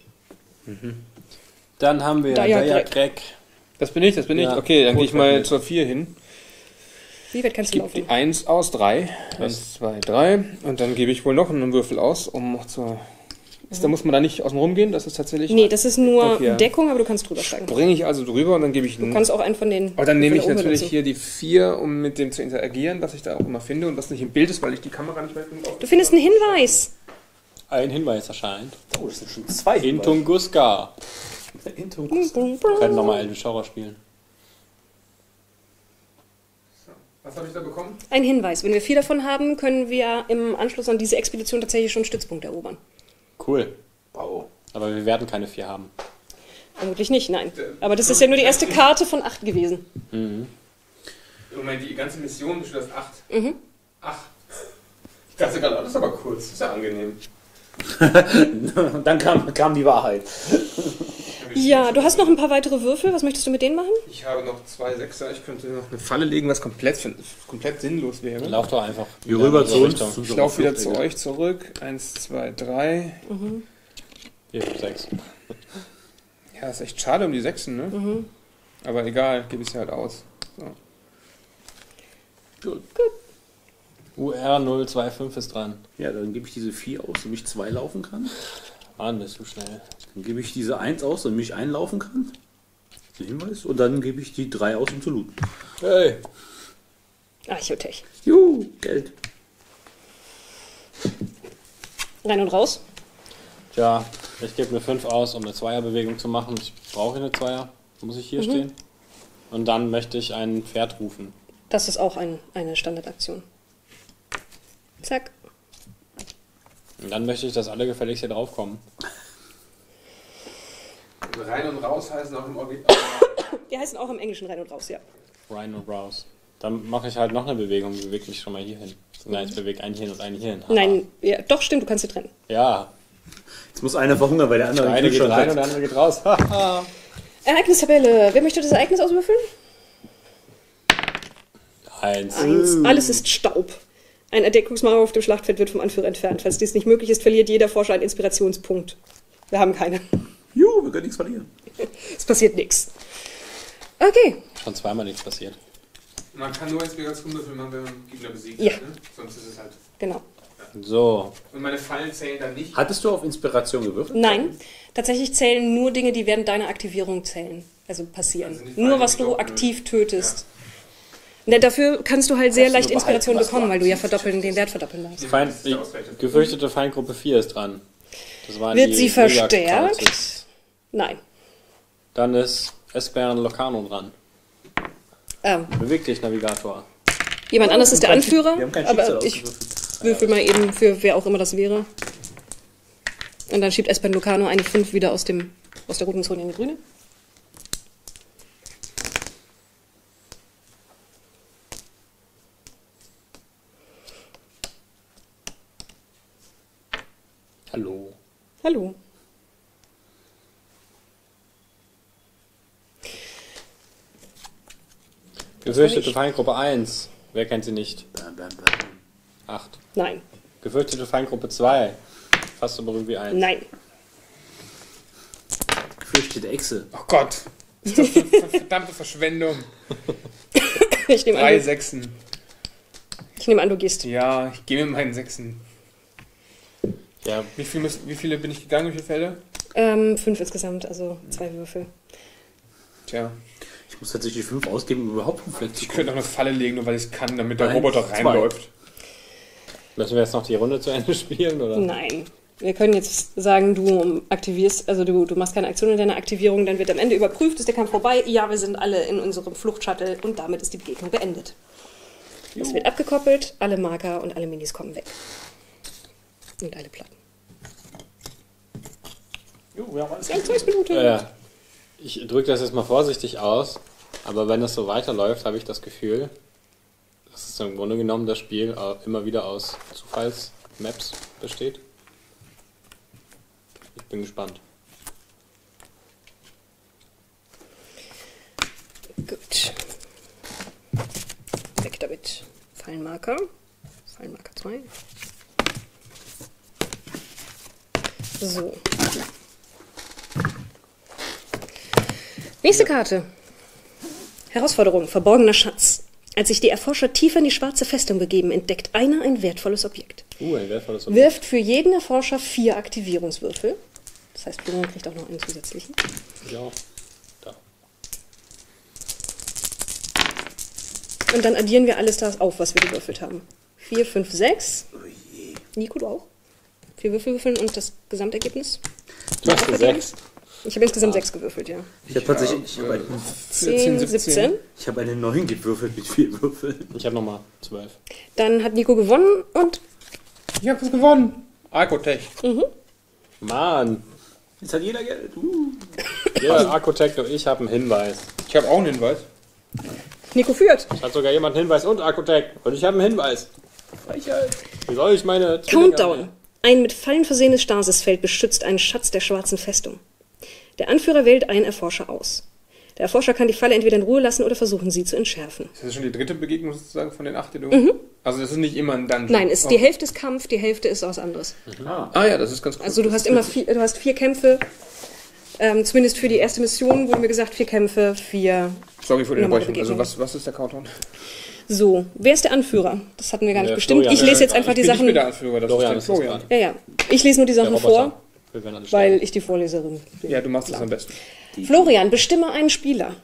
Dann haben wir Daya Daya Greg. Greg. Das bin ich, das bin ich. Ja, Okay, dann gehe ich mal Rotwald. zur vier hin. Wie weit kannst du Gib laufen? die eins aus, drei. eins, zwei, drei. Und dann gebe ich wohl noch einen Würfel aus, um noch zur... Ist, da muss man da nicht außen rum gehen, das ist tatsächlich... Nee, das ist nur Okay. Deckung, aber du kannst drüber steigen. Bringe ich also drüber und dann gebe ich Du einen... kannst auch einen von den... Aber dann nehme ich von der natürlich Oben hier die vier, um mit dem zu interagieren, was ich da auch immer finde und was nicht im Bild ist, weil ich die Kamera nicht mehr finde. Du findest einen Hinweis. Ein Hinweis erscheint. Oh, das sind schon zwei. In Tunguska. In Tunguska. Wir können nochmal Elvish Horror spielen. Was habe ich da bekommen? Ein Hinweis. Wenn wir vier davon haben, können wir im Anschluss an diese Expedition tatsächlich schon einen Stützpunkt erobern. Cool. Wow. Aber wir werden keine vier haben. Vermutlich nicht, nein. Aber das ist ja nur die erste Karte von acht gewesen. Mhm. Moment, die ganze Mission besteht aus acht. Mhm. Ach. Ich dachte gerade, das ist aber kurz. Das ist ja angenehm. Dann kam, kam die Wahrheit. Ja, du hast noch ein paar weitere Würfel. Was möchtest du mit denen machen? Ich habe noch zwei Sechser. Ich könnte noch eine Falle legen, was komplett, komplett sinnlos wäre. Lauf doch einfach. Wir wieder rüber in zu unsere uns. Richtung. zu Ich unserer laufe wieder Flucht, zu Digga. euch zurück. Eins, zwei, drei. Vier, fünf, sechs. Ja, ist echt schade um die Sechsen, ne? Mhm. Aber egal, gebe ich sie halt aus. So. U R null zwei fünf ist dran. Ja, dann gebe ich diese vier aus, damit ich zwei laufen kann. Mann, bist du schnell. Dann gebe ich diese eins aus, damit ich einlaufen kann. Den Hinweis. Und dann gebe ich die drei aus, um zu looten. Hey. Archotech. Juhu, Geld. Rein und raus. Tja, ich gebe mir fünf aus, um eine Zweierbewegung zu machen. Ich brauche eine Zweier. Muss ich hier Mhm. stehen? Und dann möchte ich ein Pferd rufen. Das ist auch ein, eine Standardaktion. Zack. Und dann möchte ich, dass alle gefälligst hier draufkommen. Rein und raus heißen auch im Original. Die heißen auch im Englischen rein und raus, ja. Rhino Browse. Dann mache ich halt noch eine Bewegung. Bewege mich schon mal hier hin. Nein, ich bewege einen hier hin und einen hier hin. Haha. Nein, ja, doch, stimmt, du kannst sie trennen. Ja. Jetzt muss einer verhungern, weil der andere Der eine geht Kühlschrank rein hat. und der andere geht raus. Haha. Ereignistabelle. Wer möchte das Ereignis auswürfeln? Eins. Eins. Alles ist Staub. Ein Entdeckungsmauer auf dem Schlachtfeld wird vom Anführer entfernt. Falls dies nicht möglich ist, verliert jeder Forscher einen Inspirationspunkt. Wir haben keine. Juhu, wir können nichts verlieren. Es passiert nichts. Okay. Schon zweimal nichts passiert. Man kann nur Inspirationswürfel machen, wenn man Gegner besiegt Ja. hat, ne? Sonst ist es halt... Genau. So. Und meine Fallen zählen dann nicht. Hattest du auf Inspiration gewürfelt? Nein, tatsächlich zählen nur Dinge, die während deiner Aktivierung zählen. Also passieren. Also nicht nur beide was du gedoppelt. aktiv tötest. Ne, dafür kannst du halt sehr Kannst du leicht nur behalten, Inspiration was du bekommen, weil du ja aktiv verdoppeln, den Wert verdoppeln darfst. Feind, Das ist der Ausgleich. gefürchtete Feindgruppe vier ist dran. Das waren Wird die sie verstärkt? Mega-Couches. Nein. Dann ist Espen Lucano dran. Ähm, Beweg dich, Navigator. jemand anders ist der Wir haben kein- Anführer, wir haben kein Schicksal aber ich ausgewürfelt. würfel mal eben für wer auch immer das wäre. Und dann schiebt Espen Lucano eine fünf wieder aus, dem, aus der roten Zone in die grüne. Hallo. Hallo. Gefürchtete Feindgruppe eins. Wer kennt sie nicht? Bam, bam, bam. acht. Nein. Gefürchtete Feindgruppe zwei. Fast so berühmt wie eins. Nein. Gefürchtete Echse. Oh Gott. Das ist doch eine verdammte Verschwendung. Ich nehme Drei an, Sechsen. ich nehm an, du gehst. Ja, ich gehe mit meinen Sechsen. Ja, Wie, viel müssen, wie viele bin ich gegangen? Wie viele Fälle? Ähm, fünf insgesamt, also zwei Würfel. Tja, Ich muss tatsächlich fünf ausgeben, um überhaupt einen Fleck zu ich könnte auch eine Falle legen, nur weil ich es kann, damit der Eins, Roboter zwei. reinläuft. müssen wir jetzt noch die Runde zu Ende spielen, oder? Nein. Wir können jetzt sagen, du aktivierst, also du, du machst keine Aktion in deiner Aktivierung, dann wird am Ende überprüft, ist der Kampf vorbei. Ja, wir sind alle in unserem Fluchtshuttle und damit ist die Begegnung beendet. Es wird abgekoppelt, alle Marker und alle Minis kommen weg. Und alle Platten. Jo, wir haben alles zwanzig Minuten. Ja, ja. Ich drücke das jetzt mal vorsichtig aus, aber wenn das so weiterläuft, habe ich das Gefühl, dass es im Grunde genommen das Spiel äh, immer wieder aus Zufallsmaps besteht. Ich bin gespannt. Gut. Weg damit. Fallenmarker. Fallenmarker zwei. So. Nächste Karte. Herausforderung. Verborgener Schatz. Als sich die Erforscher tiefer in die schwarze Festung begeben, entdeckt einer ein wertvolles Objekt. Uh, ein wertvolles Objekt. Wirft für jeden Erforscher vier Aktivierungswürfel. Das heißt, Florian kriegt auch noch einen zusätzlichen. Ja, da. Und dann addieren wir alles das auf, was wir gewürfelt haben. vier, fünf, sechs. Nico, du auch? Vier Würfel würfeln und das Gesamtergebnis? Du hast eine sechs. Ich habe insgesamt sechs gewürfelt, ja. Ich habe tatsächlich ich hab einen, zehn, siebzehn. ich hab einen neun gewürfelt mit vier Würfeln. Ich habe nochmal zwölf. Dann hat Nico gewonnen und Ich habe was gewonnen. Arkotech. Mann! Jetzt hat jeder Geld. Uh. Ja, Arkotech und ich habe einen Hinweis. Ich habe auch einen Hinweis. Nico führt. Hat sogar jemand einen Hinweis und Arkotech. Und ich habe einen Hinweis. Frechheit. Wie soll ich meine... Zwillinge- Countdown. Ein mit Fallen versehenes Stasisfeld beschützt einen Schatz der schwarzen Festung. Der Anführer wählt einen Erforscher aus. Der Erforscher kann die Falle entweder in Ruhe lassen oder versuchen, sie zu entschärfen. Ist das schon die dritte Begegnung sozusagen von den acht, die du... Also das ist nicht immer ein Dungeon. Nein, ist, die Hälfte ist Kampf, die Hälfte ist was anderes. Ah ja, das ist ganz cool. Also du hast immer vier, du hast vier Kämpfe, ähm, zumindest für die erste Mission wurde mir gesagt, vier Kämpfe, vier... Sorry für die normale Unterbrechung. Also Begegnungen. was, was ist der Countdown? So, wer ist der Anführer? Das hatten wir gar nicht Der bestimmt. Florian. Ich lese jetzt einfach ich die bin Sachen... nicht mehr der Anführer, das Florian ist ist der das Florian. gerade. Ja, ja. Ich lese nur die Der Sachen Roboter. vor, Wir werden alle weil sterben. ich die Vorleserin bin. Ja, du machst das am besten. Florian, bestimme einen Spieler,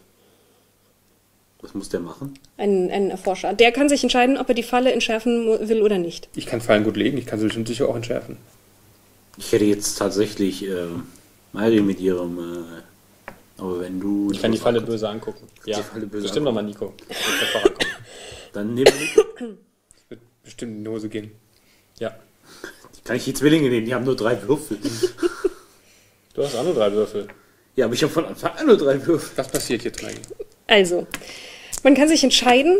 Was muss der machen? einen, einen Erforscher. Der kann sich entscheiden, ob er die Falle entschärfen mu- will oder nicht. Ich kann Fallen gut legen, ich kann sie bestimmt sicher auch entschärfen. Ich hätte jetzt tatsächlich äh, Mario mit ihrem. Äh, aber wenn du. Ich kann die Falle böse angucken. Ja, Die Falle böse bestimmt nochmal Nico. Wird der vorankommen. Dann nehmen wir. Wird bestimmt in die Hose gehen. Ja. Kann ich die Zwillinge nehmen? Die haben nur drei Würfel. Du hast auch nur drei Würfel. Ja, aber ich habe von Anfang an nur drei Würfel. Was passiert jetzt, Maggie? Also, man kann sich entscheiden,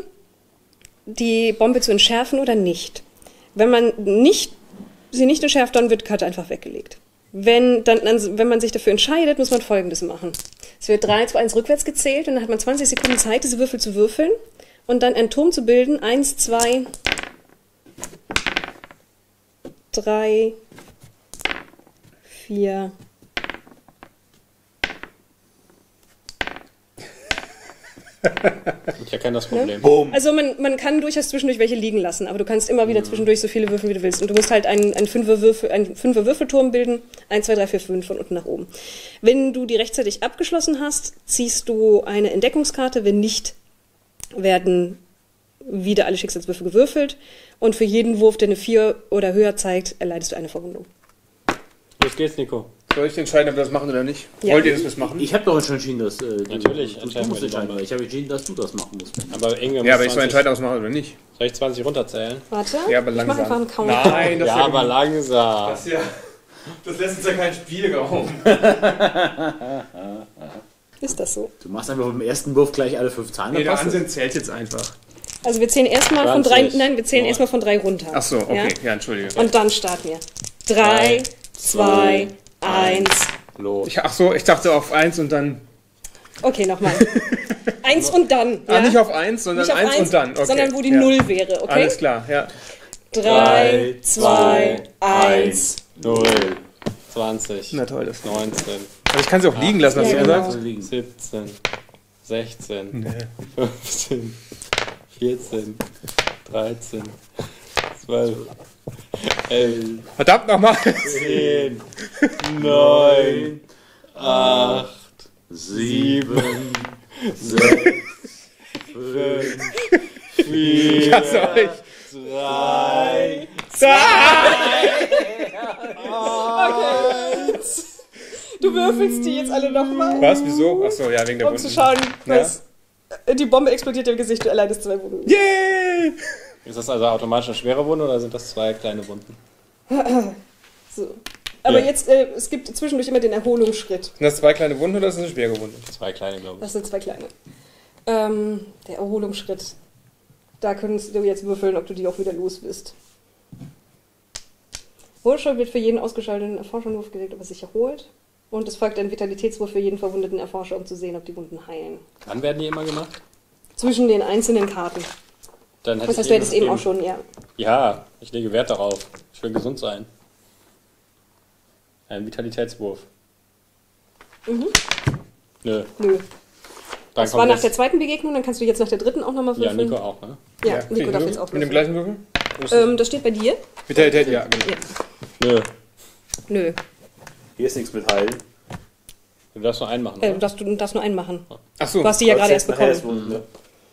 die Bombe zu entschärfen oder nicht. Wenn man nicht, sie nicht entschärft, dann wird die Karte einfach weggelegt. Wenn, dann, dann, wenn man sich dafür entscheidet, muss man Folgendes machen. Es wird drei, zwei, eins rückwärts gezählt und dann hat man zwanzig Sekunden Zeit, diese Würfel zu würfeln und dann einen Turm zu bilden. eins, zwei, drei, vier, Ich erkenne das Problem. Boom. Also man, man kann durchaus zwischendurch welche liegen lassen, aber du kannst immer wieder zwischendurch so viele Würfel, wie du willst. Und du musst halt einen, einen Fünfer-Würfel, einen Fünfer-Würfelturm bilden. eins, zwei, drei, vier, fünf von unten nach oben. Wenn du die rechtzeitig abgeschlossen hast, ziehst du eine Entdeckungskarte. Wenn nicht, werden wieder alle Schicksalswürfel gewürfelt. Und für jeden Wurf, der eine vier oder höher zeigt, erleidest du eine Verwundung. Los geht's, Nico. Soll ich entscheiden, ob wir das machen oder nicht? Ja. Wollt ihr das machen? Ich habe doch schon entschieden, dass. Äh, du- Natürlich, du, du entscheiden musst wir die entscheiden. Bombe. Ich habe entschieden, dass du das machen musst. Aber irgendwer Ja, muss aber ich soll zwanzig entscheiden, ob wir es machen oder nicht. Soll ich zwanzig runterzählen? Warte, Ja, aber ich mache langsam. einfach einen Countdown. Nein, das Ja, wär aber gut. langsam. Das, ja, das lässt uns ja keinen Spielraum. Ist das so? Du machst einfach beim ersten Wurf gleich alle fünf Zahlen. Nee, dann der passt es. Ansinn zählt jetzt einfach. Also wir zählen erstmal von drei, zwanzig. nein, wir zählen Neun. erstmal von drei runter. Ach so, okay. Ja? Ja, entschuldige. Und dann starten wir. Drei, Drei, zwei, zwei, eins. Los. Ich, ach so, ich dachte auf eins und dann... Okay, nochmal. Eins und dann. Ah, Ja? nicht auf eins, sondern Nicht auf eins, und dann. Okay. sondern wo die ja. Null wäre, okay? Alles klar, ja. Drei, zwei, eins. null. zwanzig. Na toll, das. neunzehn. Also ich kann sie auch liegen lassen, hast Ja, du genau. gesagt? Also liegen. siebzehn. sechzehn. fünfzehn. vierzehn, dreizehn, zwölf, elf, Verdammt nochmal! zehn, neun, acht, Sieben, sechs, fünf, vier, Ich hasse euch! drei, Du würfelst die jetzt alle nochmal, Was? Wieso? Achso, ja, wegen der um Wunden. zu schauen, was... Die Bombe explodiert im Gesicht, du erleidest zwei Wunden. Yay! Ist das also automatisch eine schwere Wunde oder sind das zwei kleine Wunden? So. Aber Ja. jetzt, äh, es gibt zwischendurch immer den Erholungsschritt. Sind das zwei kleine Wunden oder ist das eine schwere Wunde? Zwei kleine, glaube ich. Das sind zwei kleine. Ähm, der Erholungsschritt. Da könntest du jetzt würfeln, ob du die auch wieder los bist. Wohlstand wird für jeden ausgeschalteten Erforscher nur aufgelegt, ob er sich erholt. Und es folgt ein Vitalitätswurf für jeden verwundeten Erforscher, um zu sehen, ob die Wunden heilen. Wann werden die immer gemacht? Zwischen den einzelnen Karten. Dann hätte Das heißt, ich du hättest eben eben- auch schon, ja. Ja, ich lege Wert darauf. Ich will gesund sein. Ein Vitalitätswurf. Mhm. Nö. Nö. Dann Das kommt war nach jetzt- der zweiten Begegnung, dann kannst du jetzt nach der dritten auch nochmal Ja, würfeln. Nico auch, ne? Ja, Okay, Nico darf nur jetzt auch mit dem würfeln. gleichen Würfel? Ähm, das steht bei dir? Vitalität, ja, genau. Ja. Nö. Nö. Hier ist nichts mit heilen. Du darfst nur einen machen, Äh, oder? du, darfst, du darfst nur einen machen. Achso, Du hast die ja gerade erst Nachher ist bekommen. Wunden, ne?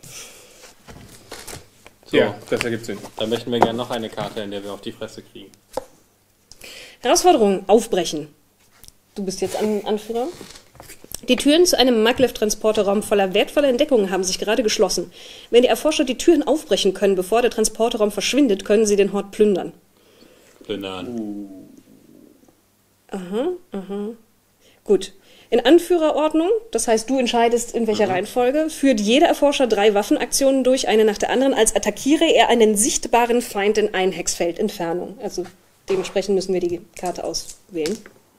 So, ja, das ergibt Sinn. dann möchten wir gerne noch eine Karte, in der wir auf die Fresse kriegen. Herausforderung, aufbrechen. Du bist jetzt An Anführer. Die Türen zu einem Maglev-Transporterraum voller wertvoller Entdeckungen haben sich gerade geschlossen. Wenn die Erforscher die Türen aufbrechen können, bevor der Transporterraum verschwindet, können sie den Hort plündern. Plündern. Aha, aha. Gut. In Anführerordnung, das heißt, du entscheidest, in welcher Reihenfolge, führt jeder Erforscher drei Waffenaktionen durch, eine nach der anderen, als attackiere er einen sichtbaren Feind in ein Hexfeld Entfernung. Also dementsprechend müssen wir die Karte auswählen.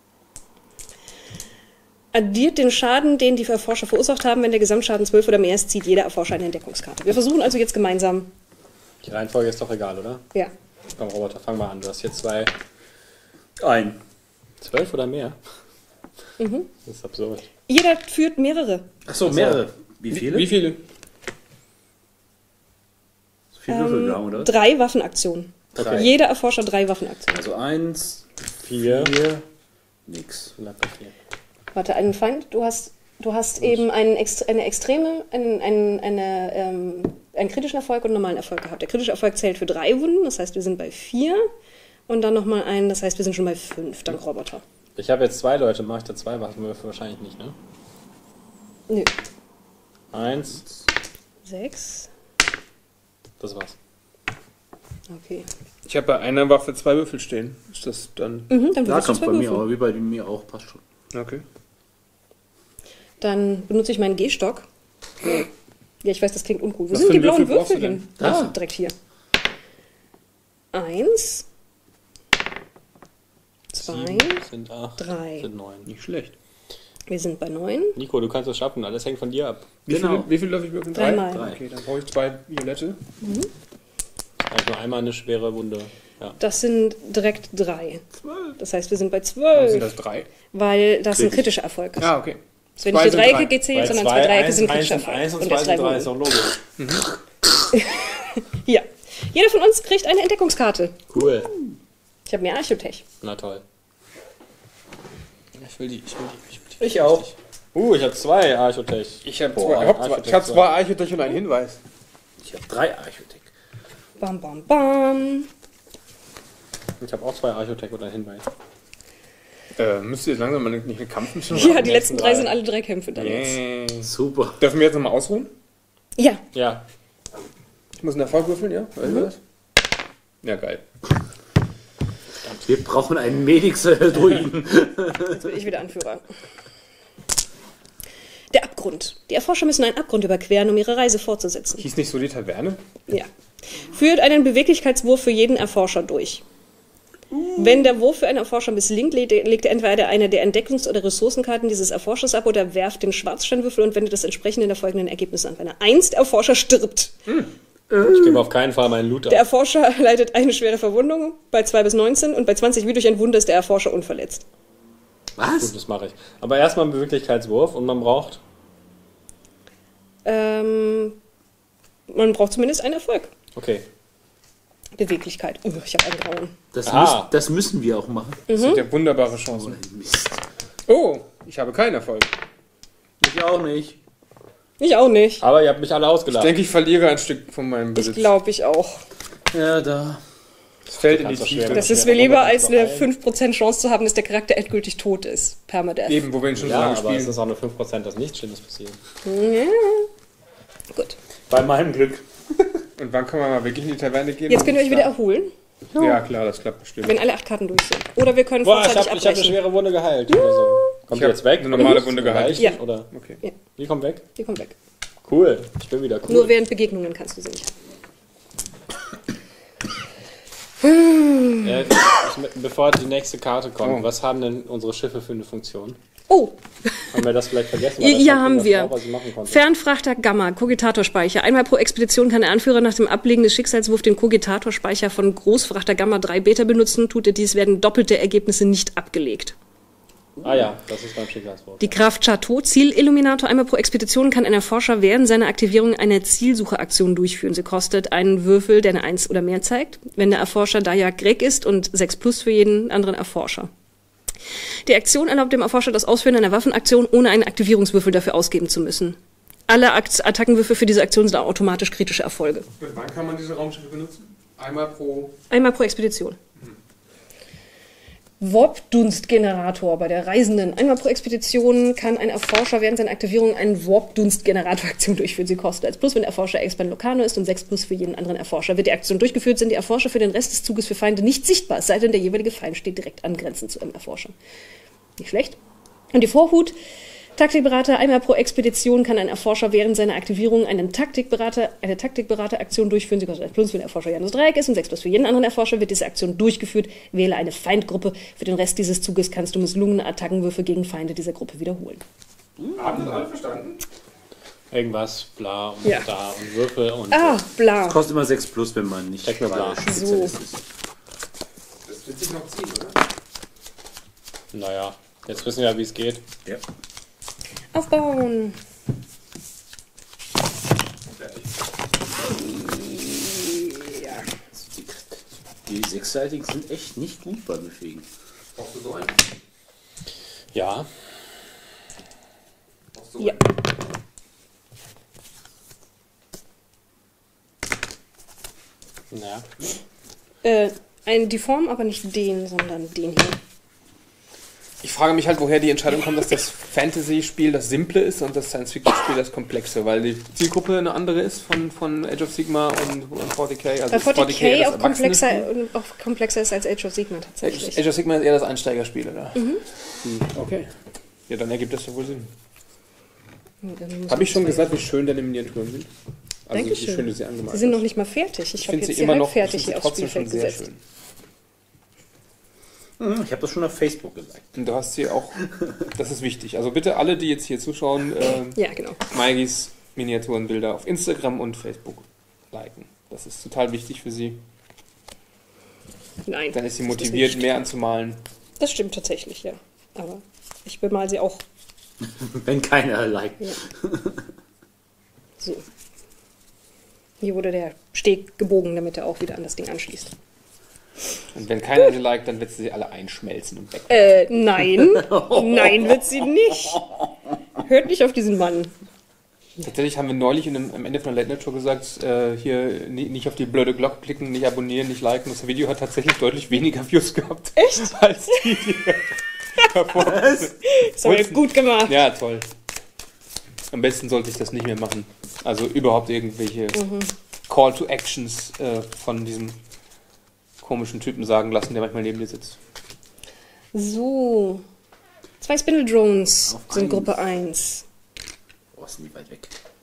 Addiert den Schaden, den die Erforscher verursacht haben. Wenn der Gesamtschaden zwölf oder mehr ist, zieht jeder Erforscher eine Entdeckungskarte. Wir versuchen also jetzt gemeinsam. Die Reihenfolge ist doch egal, oder? Ja. Komm, Roboter, fang mal an. Du hast hier zwei. Ein. Zwölf oder mehr? Mhm. Das ist absurd. Jeder führt mehrere. Achso, mehrere. Wie viele? Wie viele? So viele Würfel wir haben, oder? Drei Waffenaktionen. Okay. Jeder Erforscher drei Waffenaktionen. Also eins, Vier. vier, nix. Bleibt bei vier. Warte, einen Feind. Du hast, du hast eben einen, Ext- eine extreme, einen, einen, eine, ähm, einen kritischen Erfolg und einen normalen Erfolg gehabt. Der kritische Erfolg zählt für drei Wunden, das heißt, wir sind bei vier. Und dann nochmal einen, das heißt, wir sind schon bei fünf, dank Roboter. Ich habe jetzt zwei Leute, mache ich da zwei Waffenwürfe wahrscheinlich nicht, ne? Nö. Eins, Sechs. das war's. Okay. Ich habe bei einer Waffe zwei Würfel stehen. Ist das dann. Mhm, dann Da würfelst du kommt zwei bei mir, Würfel. aber wie bei mir auch, passt schon. Okay. Dann benutze ich meinen Gehstock. Ja, ich weiß, das klingt uncool. Wo Was sind für die einen blauen Würfel brauchst Würfel du hin? denn? Ah, Da. direkt hier. Eins. Zwei. Sieben sind acht, drei. sind neun. Nicht schlecht. Wir sind bei neun. Nico, du kannst es schaffen, alles hängt von dir ab. Wie Genau. viele, wie viele darf ich würfeln? Dreimal. Drei. Okay, dann brauche ich zwei Violette. Also nur einmal eine schwere Wunde. Ja. Das sind direkt drei. Das heißt, wir sind bei Dann sind zwölf, das drei. weil das ein Kritisch. kritischer Erfolg ist. Ah, okay. Es werden Zwei nicht die sind Dreiecke drei. gezählt, sondern zwei Dreiecke sind kritischer eins, Erfolg. eins und Und zwei der sind drei drei, ist Wunden. auch logisch. Ja. Jeder von uns kriegt eine Entdeckungskarte. Cool. Ich habe mehr Archotech. Na toll. Ich will die, ich will die, ich will die. Ich auch. Uh, ich habe zwei Archotech. Ich habe Boah, zwei, hab zwei, Architekt ich hab zwei. zwei Architekt und einen Hinweis. Ich habe drei Architekt. Bam, bam, bam. Ich habe auch zwei Archotech und einen Hinweis. Äh, müsst ihr jetzt langsam mal nicht eine Kampfmission Ja, machen? die letzten drei drei. sind alle drei Kämpfe dann jetzt. Yeah. Super. Dürfen wir jetzt nochmal ausruhen? Ja, Ja, Ich muss einen Erfolg würfeln, ja? Weißt du das? Ja, geil. Wir brauchen einen Medix-Druiden. jetzt bin ich wieder Anführer. Der Abgrund. Die Erforscher müssen einen Abgrund überqueren, um ihre Reise fortzusetzen. Hieß nicht so die Taverne? Ja. Führt einen Beweglichkeitswurf für jeden Erforscher durch. Wenn der Wurf für einen Erforscher misslingt, legt er legt er entweder eine der Entdeckungs- oder Ressourcenkarten dieses Erforschers ab oder werft den Schwarzsteinwürfel und wendet das entsprechende der folgenden Ergebnisse an. Wenn er eins der Erforscher stirbt, ich gebe auf keinen Fall meinen Loot der ab. Erforscher leidet eine schwere Verwundung bei zwei bis neunzehn und bei zwanzig wie durch ein Wunder ist der Erforscher unverletzt. Gut, Was? das mache ich. Aber erstmal einen Beweglichkeitswurf und man braucht. Ähm, man braucht zumindest einen Erfolg. Okay. Beweglichkeit. Oh, ich habe einen grauen. Das, Ah. müssen, das müssen wir auch machen. Das sind ja wunderbare Chancen. Mist. Oh, ich habe keinen Erfolg. Ich auch nicht. Ich auch nicht. Aber ihr habt mich alle Ich ausgelacht. denke, ich verliere ein Stück von meinem Ich Besitz. glaube ich auch. Ja, da. Es fällt in die kannst doch Tiefe. schwer- Das Ja, ist mir aber lieber, das ist als noch eine ein. fünf Prozent Chance zu haben, dass der Charakter endgültig tot ist. Permadeath. Eben, wo wir ihn schon so Ja, lange aber es spielen. ist auch nur fünf Prozent, dass nichts Schlimmes passiert. Ja. Gut. Bei meinem Glück. Und wann kann man mal wirklich in die Taverne gehen? Jetzt könnt ihr euch wieder erholen, Ja, klar, das klappt bestimmt. wenn alle acht Karten durch sind. Oder wir können Boah, ich vorzeitig habe ich hab eine abbrechen. schwere Wunde geheilt. Oder so. Kommt Ich die hab jetzt weg? eine normale Oder Wunde nicht? geheilt. Ja. Oder? Okay. Ja, Die kommt weg? die kommt weg. Cool. Ich bin wieder cool. Nur während Begegnungen kannst du sie nicht. Äh, ich, bevor die nächste Karte kommt, Oh. was haben denn unsere Schiffe für eine Funktion? Oh, Haben wir das vielleicht vergessen? Ja, das ja, halt haben irgendwas wir. war, was ich machen konnte? Fernfrachter Gamma, Kogitatorspeicher. Einmal pro Expedition kann der Anführer nach dem Ablegen des Schicksalswurfs den Kogitatorspeicher von Großfrachter Gamma drei Beta benutzen. Tut er dies, werden doppelte Ergebnisse nicht abgelegt. Ah ja, das ist beim Schicksalswurf. Die Kraft Chateau, Zielilluminator. Einmal pro Expedition kann ein Erforscher während seiner Aktivierung eine Zielsucheaktion durchführen. Sie kostet einen Würfel, der eine eins oder mehr zeigt, wenn der Erforscher Dajak Greg ist, und sechs plus für jeden anderen Erforscher. Die Aktion erlaubt dem Erforscher das Ausführen einer Waffenaktion, ohne einen Aktivierungswürfel dafür ausgeben zu müssen. Alle Akt Attackenwürfe für diese Aktion sind automatisch kritische Erfolge. Mit wann kann man diese Raumschiffe benutzen? Einmal pro... Einmal pro Expedition. Warp-Dunstgenerator bei der Reisenden. Einmal pro Expedition kann ein Erforscher während seiner Aktivierung eine Warp-Dunstgenerator-Aktion durchführen. Sie kostet als Plus, wenn der Erforscher Expand Locano ist, und sechs Plus für jeden anderen Erforscher. Wird die Aktion durchgeführt, sind die Erforscher für den Rest des Zuges für Feinde nicht sichtbar, es sei denn, der jeweilige Feind steht direkt angrenzend zu einem Erforscher. Nicht schlecht. Und die Vorhut. Taktikberater. Einmal pro Expedition kann ein Erforscher während seiner Aktivierung einen Taktikberater, eine Taktikberateraktion durchführen. Sie kostet ein Plus, wenn der Erforscher Janus Dreieck ist, und sechs Plus für jeden anderen Erforscher. Wird diese Aktion durchgeführt, wähle eine Feindgruppe. Für den Rest dieses Zuges kannst du misslungene Attackenwürfe gegen Feinde dieser Gruppe wiederholen. Haben das alle verstanden? Irgendwas, bla und Ja. da und Würfel und... Ah, bla. Kostet immer sechs plus, wenn man nicht Check mir gerade bla. Spezialist ist. Das wird sich noch ziehen, oder? Naja, jetzt wissen wir ja, wie es geht. Ja. Aufbauen. Fertig. Die, die sechsseitigen sind echt nicht gut bei Befähigen. Brauchst du so einen? Ja. Brauchst du Ja. Naja. Äh, ein, die Form, aber nicht den, sondern den hier. Ich frage mich halt, woher die Entscheidung kommt, dass das Fantasy-Spiel das Simple ist und das Science-Fiction-Spiel das Komplexe, weil die Zielgruppe eine andere ist von, von Age of Sigma und, und forty K. Also Weil forty K das auch komplexer, Erwachsene-Spiel. auch komplexer ist als Age of Sigma tatsächlich. Age of Sigma ist eher das Einsteigerspiel, oder? Mhm. Hm, okay. Ja, dann ergibt das ja wohl Sinn. Dann muss Habe ich schon man- gesagt, wie schön deine Miniaturen sind? Also wie Dankeschön. schön du sie angemalt Sie sind noch hast. nicht mal fertig. Ich, Ich habe finde jetzt sie sie immer halb noch ich fertig finde sie hier aufs trotzdem Spielfeld schon sehr gesetzt. schön. Hm, Ich habe das schon auf Facebook gesagt. Und du hast sie auch, das ist wichtig. Also bitte alle, die jetzt hier zuschauen, äh, Ja, genau. Maigis Miniaturenbilder auf Instagram und Facebook liken. Das ist total wichtig für sie. Nein. Dann ist sie das motiviert, nicht. mehr anzumalen. Das stimmt tatsächlich, ja. Aber ich bemal sie auch Wenn keiner liked. Ja. so. Hier wurde der Steg gebogen, damit er auch wieder an das Ding anschließt. Und wenn keiner sie liked, dann wird sie alle einschmelzen und weg. Äh, nein. Nein, wird sie nicht. Hört nicht auf diesen Mann. Tatsächlich haben wir neulich in einem, am Ende von der Late Night Show gesagt, äh, hier ni- nicht auf die blöde Glocke klicken, nicht abonnieren, nicht liken. Das Video hat tatsächlich deutlich weniger Views gehabt. Echt? Als die, die davor. Das war ja gut gemacht. Ja, toll. Am besten sollte ich das nicht mehr machen. Also überhaupt irgendwelche Mhm. Call to Actions äh, von diesem komischen Typen sagen lassen, der manchmal neben dir sitzt. So. Zwei Spindle Drones Auf sind eins. Gruppe eins. Oh, sind die weit weg.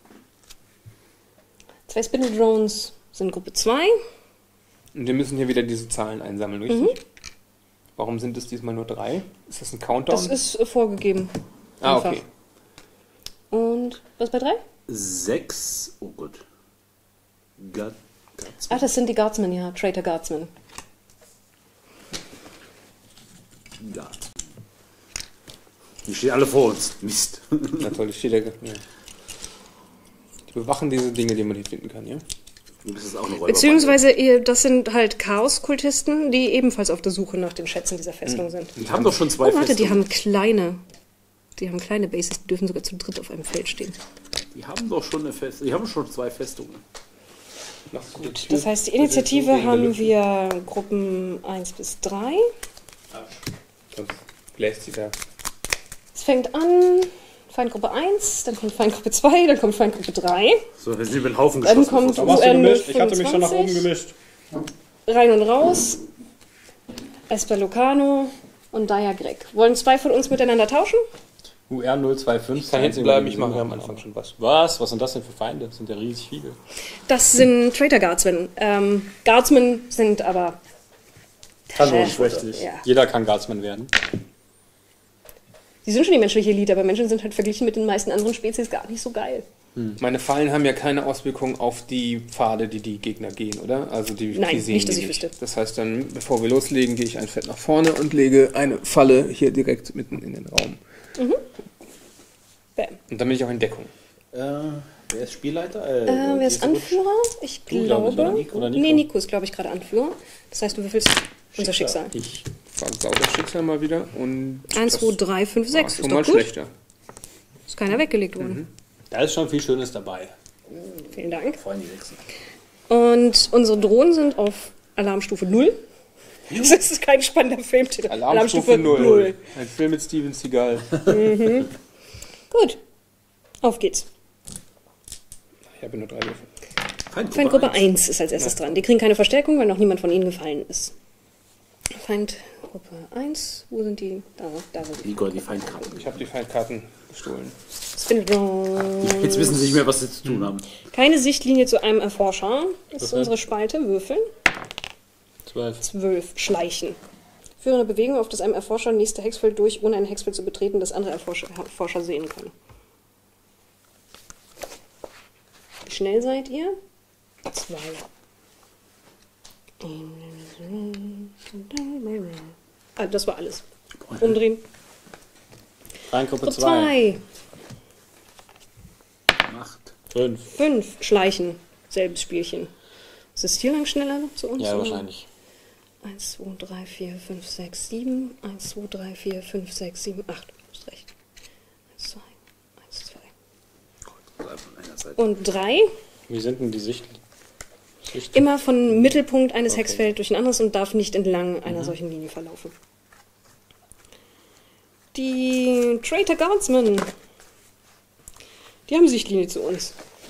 Zwei Spindle Drones sind Gruppe zwei. Und wir müssen hier wieder diese Zahlen einsammeln, richtig? Mhm. Warum sind es diesmal nur drei? Ist das ein Countdown? Das ist äh, vorgegeben. ah, einfach. okay. Und was bei drei? Sechs. Oh Gott. Gott. Ach, das sind die Guardsmen, ja. Traitor Guardsmen. Gott. Die stehen alle vor uns. Mist. Na toll, das steht ja. ja. Die bewachen diese Dinge, die man hier finden kann, ja? Das ist auch eine Räuberbande. Beziehungsweise, ihr- das sind halt Chaos-Kultisten, die ebenfalls auf der Suche nach den Schätzen dieser Festung sind. Die haben doch schon zwei Oh, warte, die Festungen. haben kleine. Die haben kleine Bases, die dürfen sogar zu dritt auf einem Feld stehen. Die haben doch schon eine Fest Die haben schon zwei Festungen. Gut, das heißt, die Initiative haben wir Gruppen eins bis drei. Sonst bläst sie da. Es fängt an, Feindgruppe eins, dann kommt Feindgruppe zwei, dann kommt Feindgruppe drei. So, wir sind über den Haufen Dann geschossen. kommt Warum hast du U N gemischt? Ich hatte mich schon nach oben fünfundzwanzig. gemischt. Rein und raus. Esper Lucano und Daya Greg. Wollen zwei von uns miteinander tauschen? U R null zwei fünf. Ich kann hinten bleiben, ich mache ja am Anfang schon was. Was? Was sind das denn für Feinde? Das sind ja riesig viele. Das sind Traitor Guardsmen. Ähm, Guardsmen sind aber. Kanonenschwächtig. Ja. Jeder kann Guardsman werden. Die sind schon die menschliche Elite, aber Menschen sind halt verglichen mit den meisten anderen Spezies gar nicht so geil. Meine Fallen haben ja keine Auswirkungen auf die Pfade, die die Gegner gehen, oder? Also die, Nein, die sehen nicht, dass die ich wüsste. Das heißt dann, bevor wir loslegen, gehe ich ein Feld nach vorne und lege eine Falle hier direkt mitten in den Raum. Bam. Und dann bin ich auch in Deckung. Äh, wer ist Spielleiter? Äh, Äh, wer ist Anführer? Ich Du, glaub glaube. ich, oder Nico? Oder Nico? Nee, Nico ist, glaube ich, gerade Anführer. Das heißt, du würfelst unser Schicksal. Ich versau das Schicksal mal wieder und eins, zwei, drei, fünf, war sechs. schon Ist mal doch gut. schlechter. Ist keiner weggelegt worden. Da ist schon viel Schönes dabei. Vielen Dank. Freuen die Sechsen. Und unsere Drohnen sind auf Alarmstufe null. Das ist kein spannender Filmtitel. Alarmstufe null. Ein Film mit Steven Seagal. Gut. Auf geht's. Ich habe nur drei Würfel. Feindgruppe, Feindgruppe eins. eins ist als erstes dran. Die kriegen keine Verstärkung, weil noch niemand von ihnen gefallen ist. Feindgruppe eins. Wo sind die? Da, da sind die. Igor, die Feindkarten. Ich habe die Feindkarten gestohlen. Spindle. Jetzt wissen sie nicht mehr, was sie zu tun haben. Keine Sichtlinie zu einem Erforscher. Das ist Okay. unsere Spalte. Würfeln. Zwölf. zwölf. Schleichen. Führe eine Bewegung auf das einem Erforscher nächste Hexfeld durch, ohne ein Hexfeld zu betreten, das andere Erforscher, Erforscher sehen können. Wie schnell seid ihr? Zwei. Ah, das war alles. Umdrehen. Feindgruppe Gruppe zwei. zwei. Macht. Fünf. Fünf. Schleichen. Selbes Spielchen. Ist es hier lang schneller zu uns? Ja, oder? wahrscheinlich. eins, zwei, drei, vier, fünf, sechs, sieben. eins, zwei, drei, vier, fünf, sechs, sieben, acht. Du hast recht. eins, zwei, eins, zwei. Also von einer Seite. Und drei. Wie sind denn die Sicht? Sicht? Immer von Mittelpunkt eines Okay. Hexfelds durch ein anderes und darf nicht entlang einer solchen Linie verlaufen. Die Traitor Guardsmen. Die haben Sichtlinie zu uns.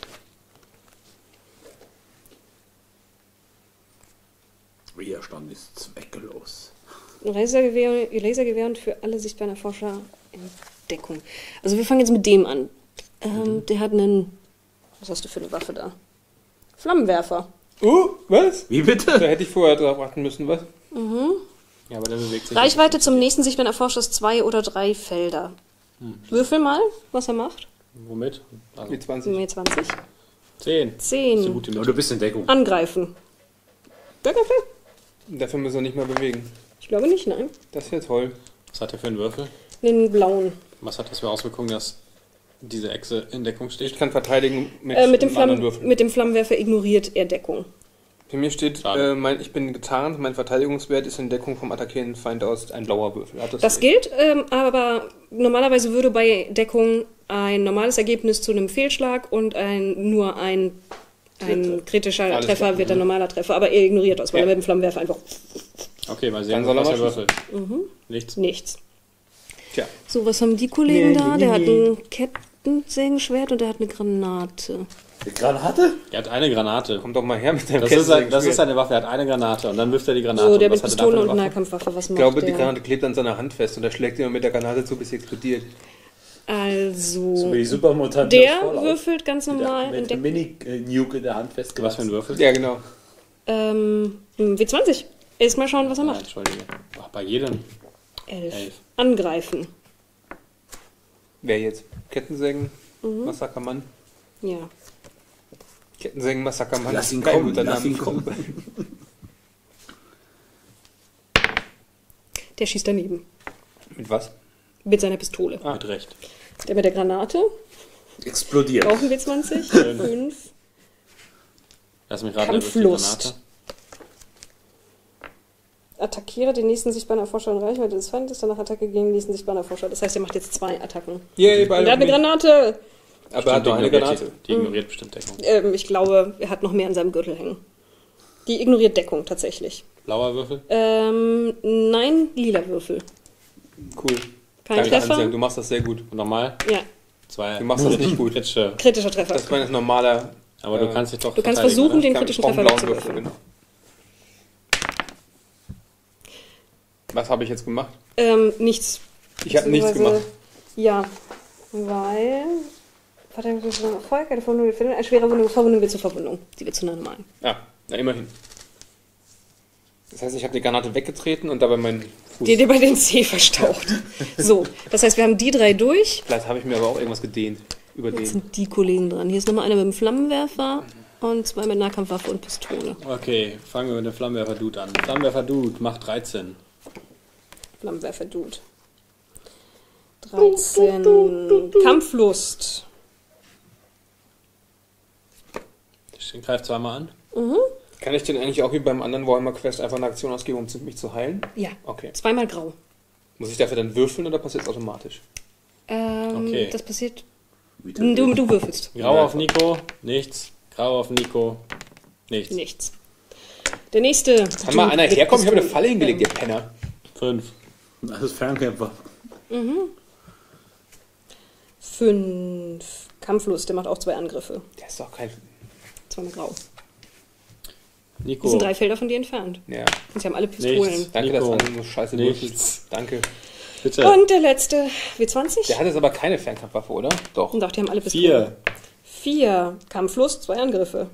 Widerstand ist zwecklos. Lasergewehr, Lasergewehr und für alle sichtbaren Erforscher in Deckung. Also wir fangen jetzt mit dem an. Ähm, Der hat einen... Was hast du für eine Waffe da? Flammenwerfer. Uh, was? Wie Da bitte? hätte ich vorher drauf warten müssen, was? Ja, aber der bewegt sich. Reichweite zum nächsten sichtbaren Erforscher ist zwei oder drei Felder. Würfel mal, was er macht. Womit? Also Mit zwanzig. Mehr zwanzig. zehn. zehn. So gut die Aber Mitte. du bist in Deckung. Angreifen. Bürgerfell? Dafür müssen wir nicht mehr bewegen. Ich glaube nicht, nein. Das wäre toll. Was hat er für einen Würfel? Den blauen. Was hat das für Auswirkungen, dass diese Echse in Deckung Ich steht? kann verteidigen mit, Äh, mit, dem einem anderen Flammen, Würfel. mit dem Flammenwerfer ignoriert er Deckung. Bei mir steht, Schade. äh, mein, ich bin getarnt, mein Verteidigungswert ist in Deckung vom attackierenden Feind aus ein blauer Würfel. Hat Das gilt, ähm, aber normalerweise würde bei Deckung ein normales Ergebnis zu einem Fehlschlag und ein, nur ein, ein kritischer Alles Treffer klar. wird ein normaler Treffer, aber er ignoriert das, weil Ja. er mit dem Flammenwerfer einfach Okay, mal Dann sehen, soll er was mal er würfelt. Nichts. nichts. Tja, So, was haben die Kollegen Nee, da? nee, Der hat nee. ein Kettensägenschwert und der hat eine Granate. Die Granate? Er hat eine Granate. komm doch mal her mit dem Das ist, ein, das ist seine Waffe, er hat eine Granate und dann wirft er die Granate. So, der Und mit was hat er da Pistole für und eine Waffe? Nahkampfwaffe, was Ich macht glaube, der? die Granate klebt an seiner Hand fest und er schlägt immer mit der Granate zu, bis sie explodiert. Also, Wie die Supermutanten der aus Fallout. würfelt ganz normal in Mit dem Deckung. Mini-Nuke in der Hand Was festgemacht. für ein Würfel? Ja, genau. Ähm, W zwanzig. Erstmal schauen, was er Nein, macht. Entschuldige. Ach, bei jedem. Elf. Elf. Angreifen. Wer jetzt? Kettensägen, Mhm. Massakermann. Ja. Kettensägen, Massakermann. Lass ihn Kein kommen, guter lass Name. ihn kommen. Der schießt daneben. Mit was? Mit seiner Pistole. Mit Recht. Der mit der Granate Explodiert. Brauchen wir zwanzig? fünf. Lass mich raten, durch die Kampflust. Granate. Attackiere den nächsten sichtbaren Erforscher in Reichweite des Feindes, danach Attacke gegen den nächsten sichtbaren Erforscher. Das heißt, er macht jetzt zwei Attacken. Yay, Und beide er hat eine auf mich. Granate! Aber er hat noch eine ignoriert Granate. Die, die ignoriert bestimmt Deckung. Ähm, ich glaube, er hat noch mehr an seinem Gürtel hängen. Die ignoriert Deckung tatsächlich. Blauer Würfel? Ähm, nein, lila Würfel. Cool. Kein Danke, Treffer. Ansel, du machst das sehr gut. Und nochmal? Ja, Zwei. Du machst das nicht gut. Kritische. kritischer Treffer. Das ist mein normaler... Aber du äh, kannst dich doch Du kannst verteidigen, versuchen, oder? den kann- kritischen ich brauche Treffer einen blauen wegzuwürfeln. Würfel, genau. Was habe ich jetzt gemacht? Ähm, nichts. Ich habe nichts Beziehungsweise- gemacht. Ja, weil... Verteidigungswürfel Erfolg, eine Verwundung wird verwundung, eine schwere Verwundung, Verwundung wird zur Verwundung. Die wird zu einer normalen. Ja, na immerhin. Das heißt, ich habe die Granate weggetreten und dabei meinen Fuß... Die dir bei den Zeh verstaucht. So, das heißt, wir haben die drei durch. Vielleicht habe ich mir aber auch irgendwas gedehnt. Jetzt Überdehnt. sind die Kollegen dran. Hier ist nochmal einer mit dem Flammenwerfer und zwei mit Nahkampfwaffe und Pistole. Okay, fangen wir mit dem Flammenwerfer-Dude an. Flammenwerfer-Dude macht dreizehn. Flammenwerfer-Dude. dreizehn. Kampflust. Ich greife zweimal an. Kann ich denn eigentlich auch wie beim anderen Warhammer Quest einfach eine Aktion ausgeben, um mich zu heilen? Ja, Okay. zweimal grau. Muss ich dafür dann würfeln oder passiert es automatisch? Ähm, Okay. Das passiert... Wieder Du, du würfelst. Grau auf Nico, nichts. Grau auf Nico, nichts. Nichts. Der nächste. Kann mal einer herkommen? Ich habe eine Falle hingelegt, ihr Penner. Fünf. Das ist Fernkämpfer. Fünf. Kampflust, der macht auch zwei Angriffe. Der ist doch kein... Zweimal grau. Die Nico, sind drei Felder von dir entfernt. Ja. Und sie haben alle Pistolen. nichts. Danke, Nico, dass du so scheiße nichts. würfelst. Danke. bitte. Und der letzte. W zwanzig. Der hat jetzt aber keine Fernkampfwaffe, oder? Doch. Und auch die haben alle Pistolen. Vier. Vier. Kampflust, zwei Angriffe.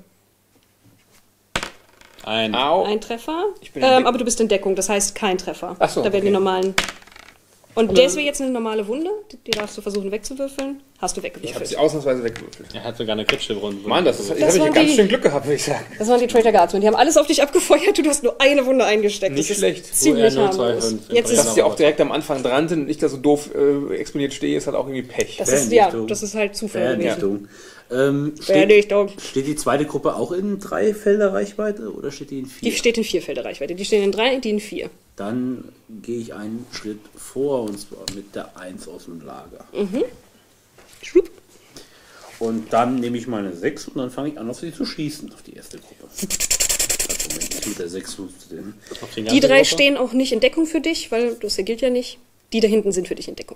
Ein. Au. Ein Treffer. Ich bin in Ähm, Deckung. aber du bist in Deckung, das heißt kein Treffer. Ach so, Da werden okay. die normalen. Und das wäre jetzt eine normale Wunde. Die, die darfst du versuchen wegzuwürfeln. Hast du Ich habe weggewürfelt. sie ausnahmsweise weggewürfelt. Er hat sogar eine kritische Runde. Mann, das ist, ich Das habe waren hier ganz die- schön Glück gehabt, würde ich sagen. Das waren die Traitor Guardsmen. Die haben alles auf dich abgefeuert. Du hast nur eine Wunde eingesteckt. Nicht das schlecht. Ist ziemlich U R null zwei harmlos. fünf. Jetzt Dass ist sie auch direkt am Anfang dran sind und ich da so doof äh, exponiert stehe, ist halt auch irgendwie Pech. das ist, ja, Vernichtung. das ist halt Zufall gewesen. Vernichtung. Ähm, steht, Vernichtung. steht die zweite Gruppe auch in drei Felder Reichweite oder steht die in vier? Die steht in vier Felder Reichweite. Die stehen in drei, die in vier. Dann gehe ich einen Schritt vor und zwar mit der eins aus dem Lager. Schwupp. Und dann nehme ich meine sechs und dann fange ich an, auf sie zu schießen, auf die erste Gruppe. Also Moment, nicht mit der sechs funktionieren. Auf den Die ganzen drei Gruppe? stehen auch nicht in Deckung für dich, weil das hier gilt ja nicht. Die da hinten sind für dich in Deckung.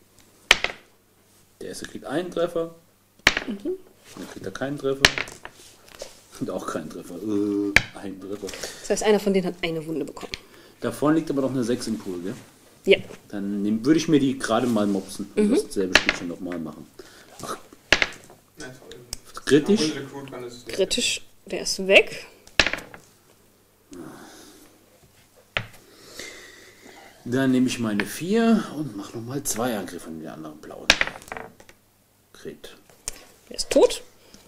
Der erste kriegt einen Treffer. Dann kriegt er keinen Treffer. Und auch keinen Treffer. Äh, ein Treffer. Das heißt, einer von denen hat eine Wunde bekommen. Da vorne liegt aber noch eine sechs im Pool, gell? Ja. Dann nehm, würde ich mir die gerade mal mopsen und dasselbe Spielchen nochmal machen. Ach, Nein, sorry. kritisch. Ohne Recruit kann es- Kritisch, der ist weg. Dann nehme ich meine vier und mache nochmal zwei Angriffe mit den anderen blauen. Crit. Der ist tot.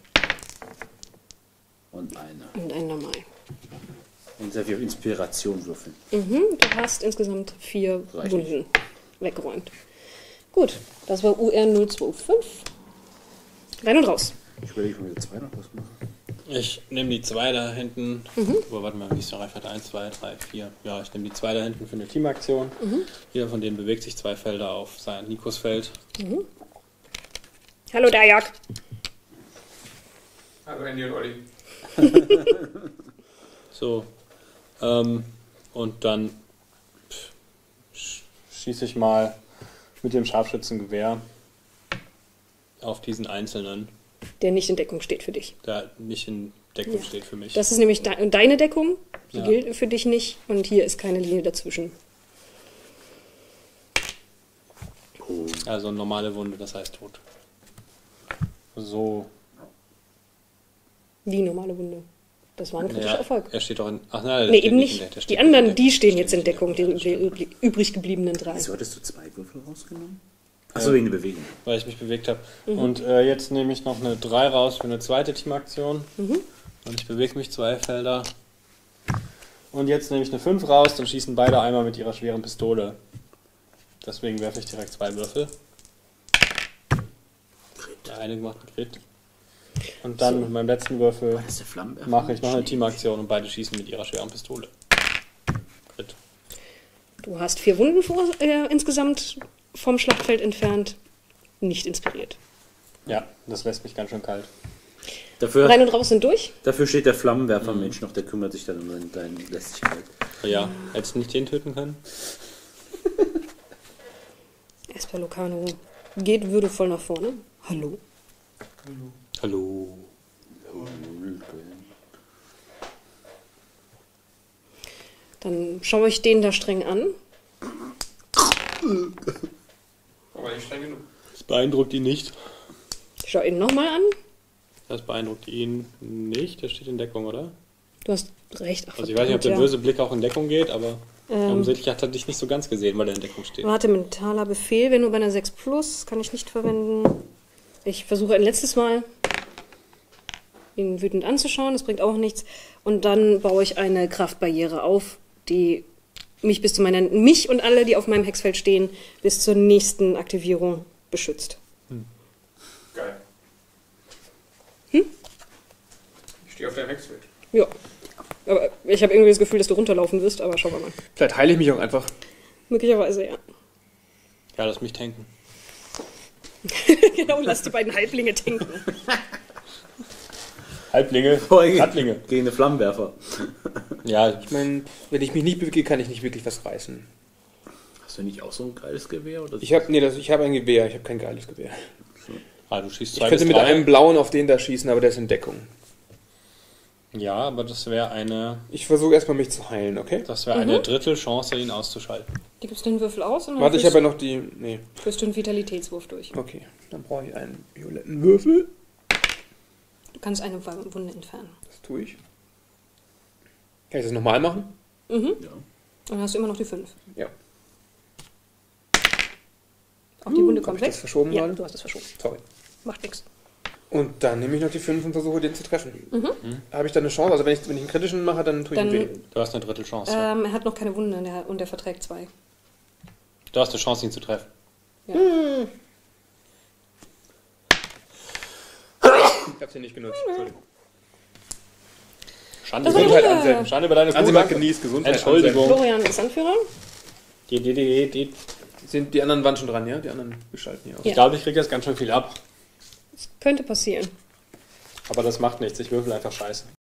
Und eine. Und ein normal. Und sehr viel auf Inspiration würfeln. Mhm, du hast insgesamt vier Reicht Wunden weggeräumt. Gut, das war U R null zwei fünf. Rein und raus. Ich überlege, ob ich mit zwei noch was mache. Ich nehme die zwei da hinten. Oh, warte mal, wie ist der Reichweite? eins, zwei, drei, vier. Ja, ich nehme die zwei da hinten für eine Teamaktion. Jeder von denen bewegt sich zwei Felder auf sein Nikos Feld. Hallo, Dajak. Hallo Andy und Olli. So. Ähm, und dann pff, sch- schieße ich mal mit dem Scharfschützengewehr auf diesen Einzelnen, Der nicht in Deckung steht für dich. der nicht in Deckung Ja. steht für mich. Das ist nämlich de deine Deckung. Die Ja. gilt für dich nicht. Und hier ist keine Linie dazwischen. Also eine normale Wunde, das heißt tot. So. Die normale Wunde. Das war ein kritischer Ja, Erfolg. er steht doch in. Ach nein, der Nee, steht eben in nicht. der- der steht Die nicht anderen, in die Deckung. stehen Der jetzt steht in Deckung, die, Der steht in die übrig gebliebenen drei. Wieso hattest du zwei Würfel rausgenommen? Achso, wegen der Bewegung. Weil ich mich bewegt habe. Und äh, jetzt nehme ich noch eine drei raus für eine zweite Teamaktion. Und ich bewege mich zwei Felder. Und jetzt nehme ich eine fünf raus, dann schießen beide einmal mit ihrer schweren Pistole. Deswegen werfe ich direkt zwei Würfel. Crit. eine gemacht und Crit. Und dann mit meinem letzten Würfel Das ist der Flammenwerfer. mache ich noch eine Teamaktion und beide schießen mit ihrer schweren Pistole. Crit. Du hast vier Wunden vor, äh, insgesamt vom Schlachtfeld entfernt. Nicht inspiriert. Ja, das lässt mich ganz schön kalt. Dafür, Rein und raus sind durch. dafür steht der Flammenwerfer-Mensch noch, der kümmert sich dann um deine Lässigkeit. Ja, hättest du nicht den töten können? Esper Locano geht würdevoll nach vorne. Hallo. Hallo. Dann schaue ich den da streng an. Aber nicht streng genug. Das beeindruckt ihn nicht. Ich schaue ihn nochmal an. Das beeindruckt ihn nicht. Der steht in Deckung, oder? Du hast recht. Ach, Also ich weiß nicht, ob der ja. böse Blick auch in Deckung geht, aber Ähm. offensichtlich hat er dich nicht so ganz gesehen, weil er in Deckung steht. Warte, mentaler Befehl, wenn nur bei einer sechs plus, kann ich nicht verwenden. Ich versuche ein letztes Mal, ihn wütend anzuschauen, das bringt auch nichts. Und dann baue ich eine Kraftbarriere auf, die mich bis zu meiner, mich und alle, die auf meinem Hexfeld stehen, bis zur nächsten Aktivierung beschützt. Geil. Hm? Ich stehe auf deinem Hexfeld. Ja. Aber ich habe irgendwie das Gefühl, dass du runterlaufen wirst, aber schauen wir mal. Vielleicht heile ich mich auch einfach. Möglicherweise, ja. Ja, lass mich tanken. Genau, lass die beiden Halblinge tinken. Halblinge, Gegen, Handlinge. gegen den Flammenwerfer. Ja, Ich meine, wenn ich mich nicht bewege, kann ich nicht wirklich was reißen. Hast du nicht auch so ein geiles Gewehr? Oder? Ich habe nee, das- ich habe ein Gewehr, ich habe kein geiles Gewehr. ah, du schießt Ich zwei könnte bis mit drei. einem blauen auf den da schießen, aber der ist in Deckung. Ja, aber das wäre eine, Ich versuche erstmal mich zu heilen, okay? das wäre eine Drittelchance, ihn auszuschalten. Gibst du den Würfel aus und dann Warte, ich habe führst, ja noch die. Nee, führst du einen Vitalitätswurf durch. okay. Dann brauche ich einen violetten Würfel. Du kannst eine Wunde entfernen. Das tue ich. Kann ich das nochmal machen? Mhm. Ja. Und dann hast du immer noch die fünf. Ja. Auch die Wunde Hab kommt ich weg. das verschoben Ja, gerade? du hast es verschoben. Sorry. Macht nichts. Und dann nehme ich noch die fünf und versuche den zu treffen. Habe ich dann eine Chance? Also wenn ich, wenn ich einen kritischen mache, dann tue ich Dann- ihn weh. Du hast eine Drittelchance. Ähm, er hat noch keine Wunde und er, und er verträgt zwei. Du hast eine Chance, ihn zu treffen. Ja. Ich habe sie nicht genutzt. Entschuldigung. Schande, Das war Gesundheit, eine- Anselm. Schande über deine Anselm hat Gute. genießt, Gesundheit. Entschuldigung. Florian ist Anführer. Die, die, die, die. Sind die anderen waren schon dran, ja? Die anderen gestalten hier auch. Ja. Ich glaube, ich kriege jetzt ganz schön viel ab. Das könnte passieren. Aber das macht nichts. Ich würfel einfach scheiße.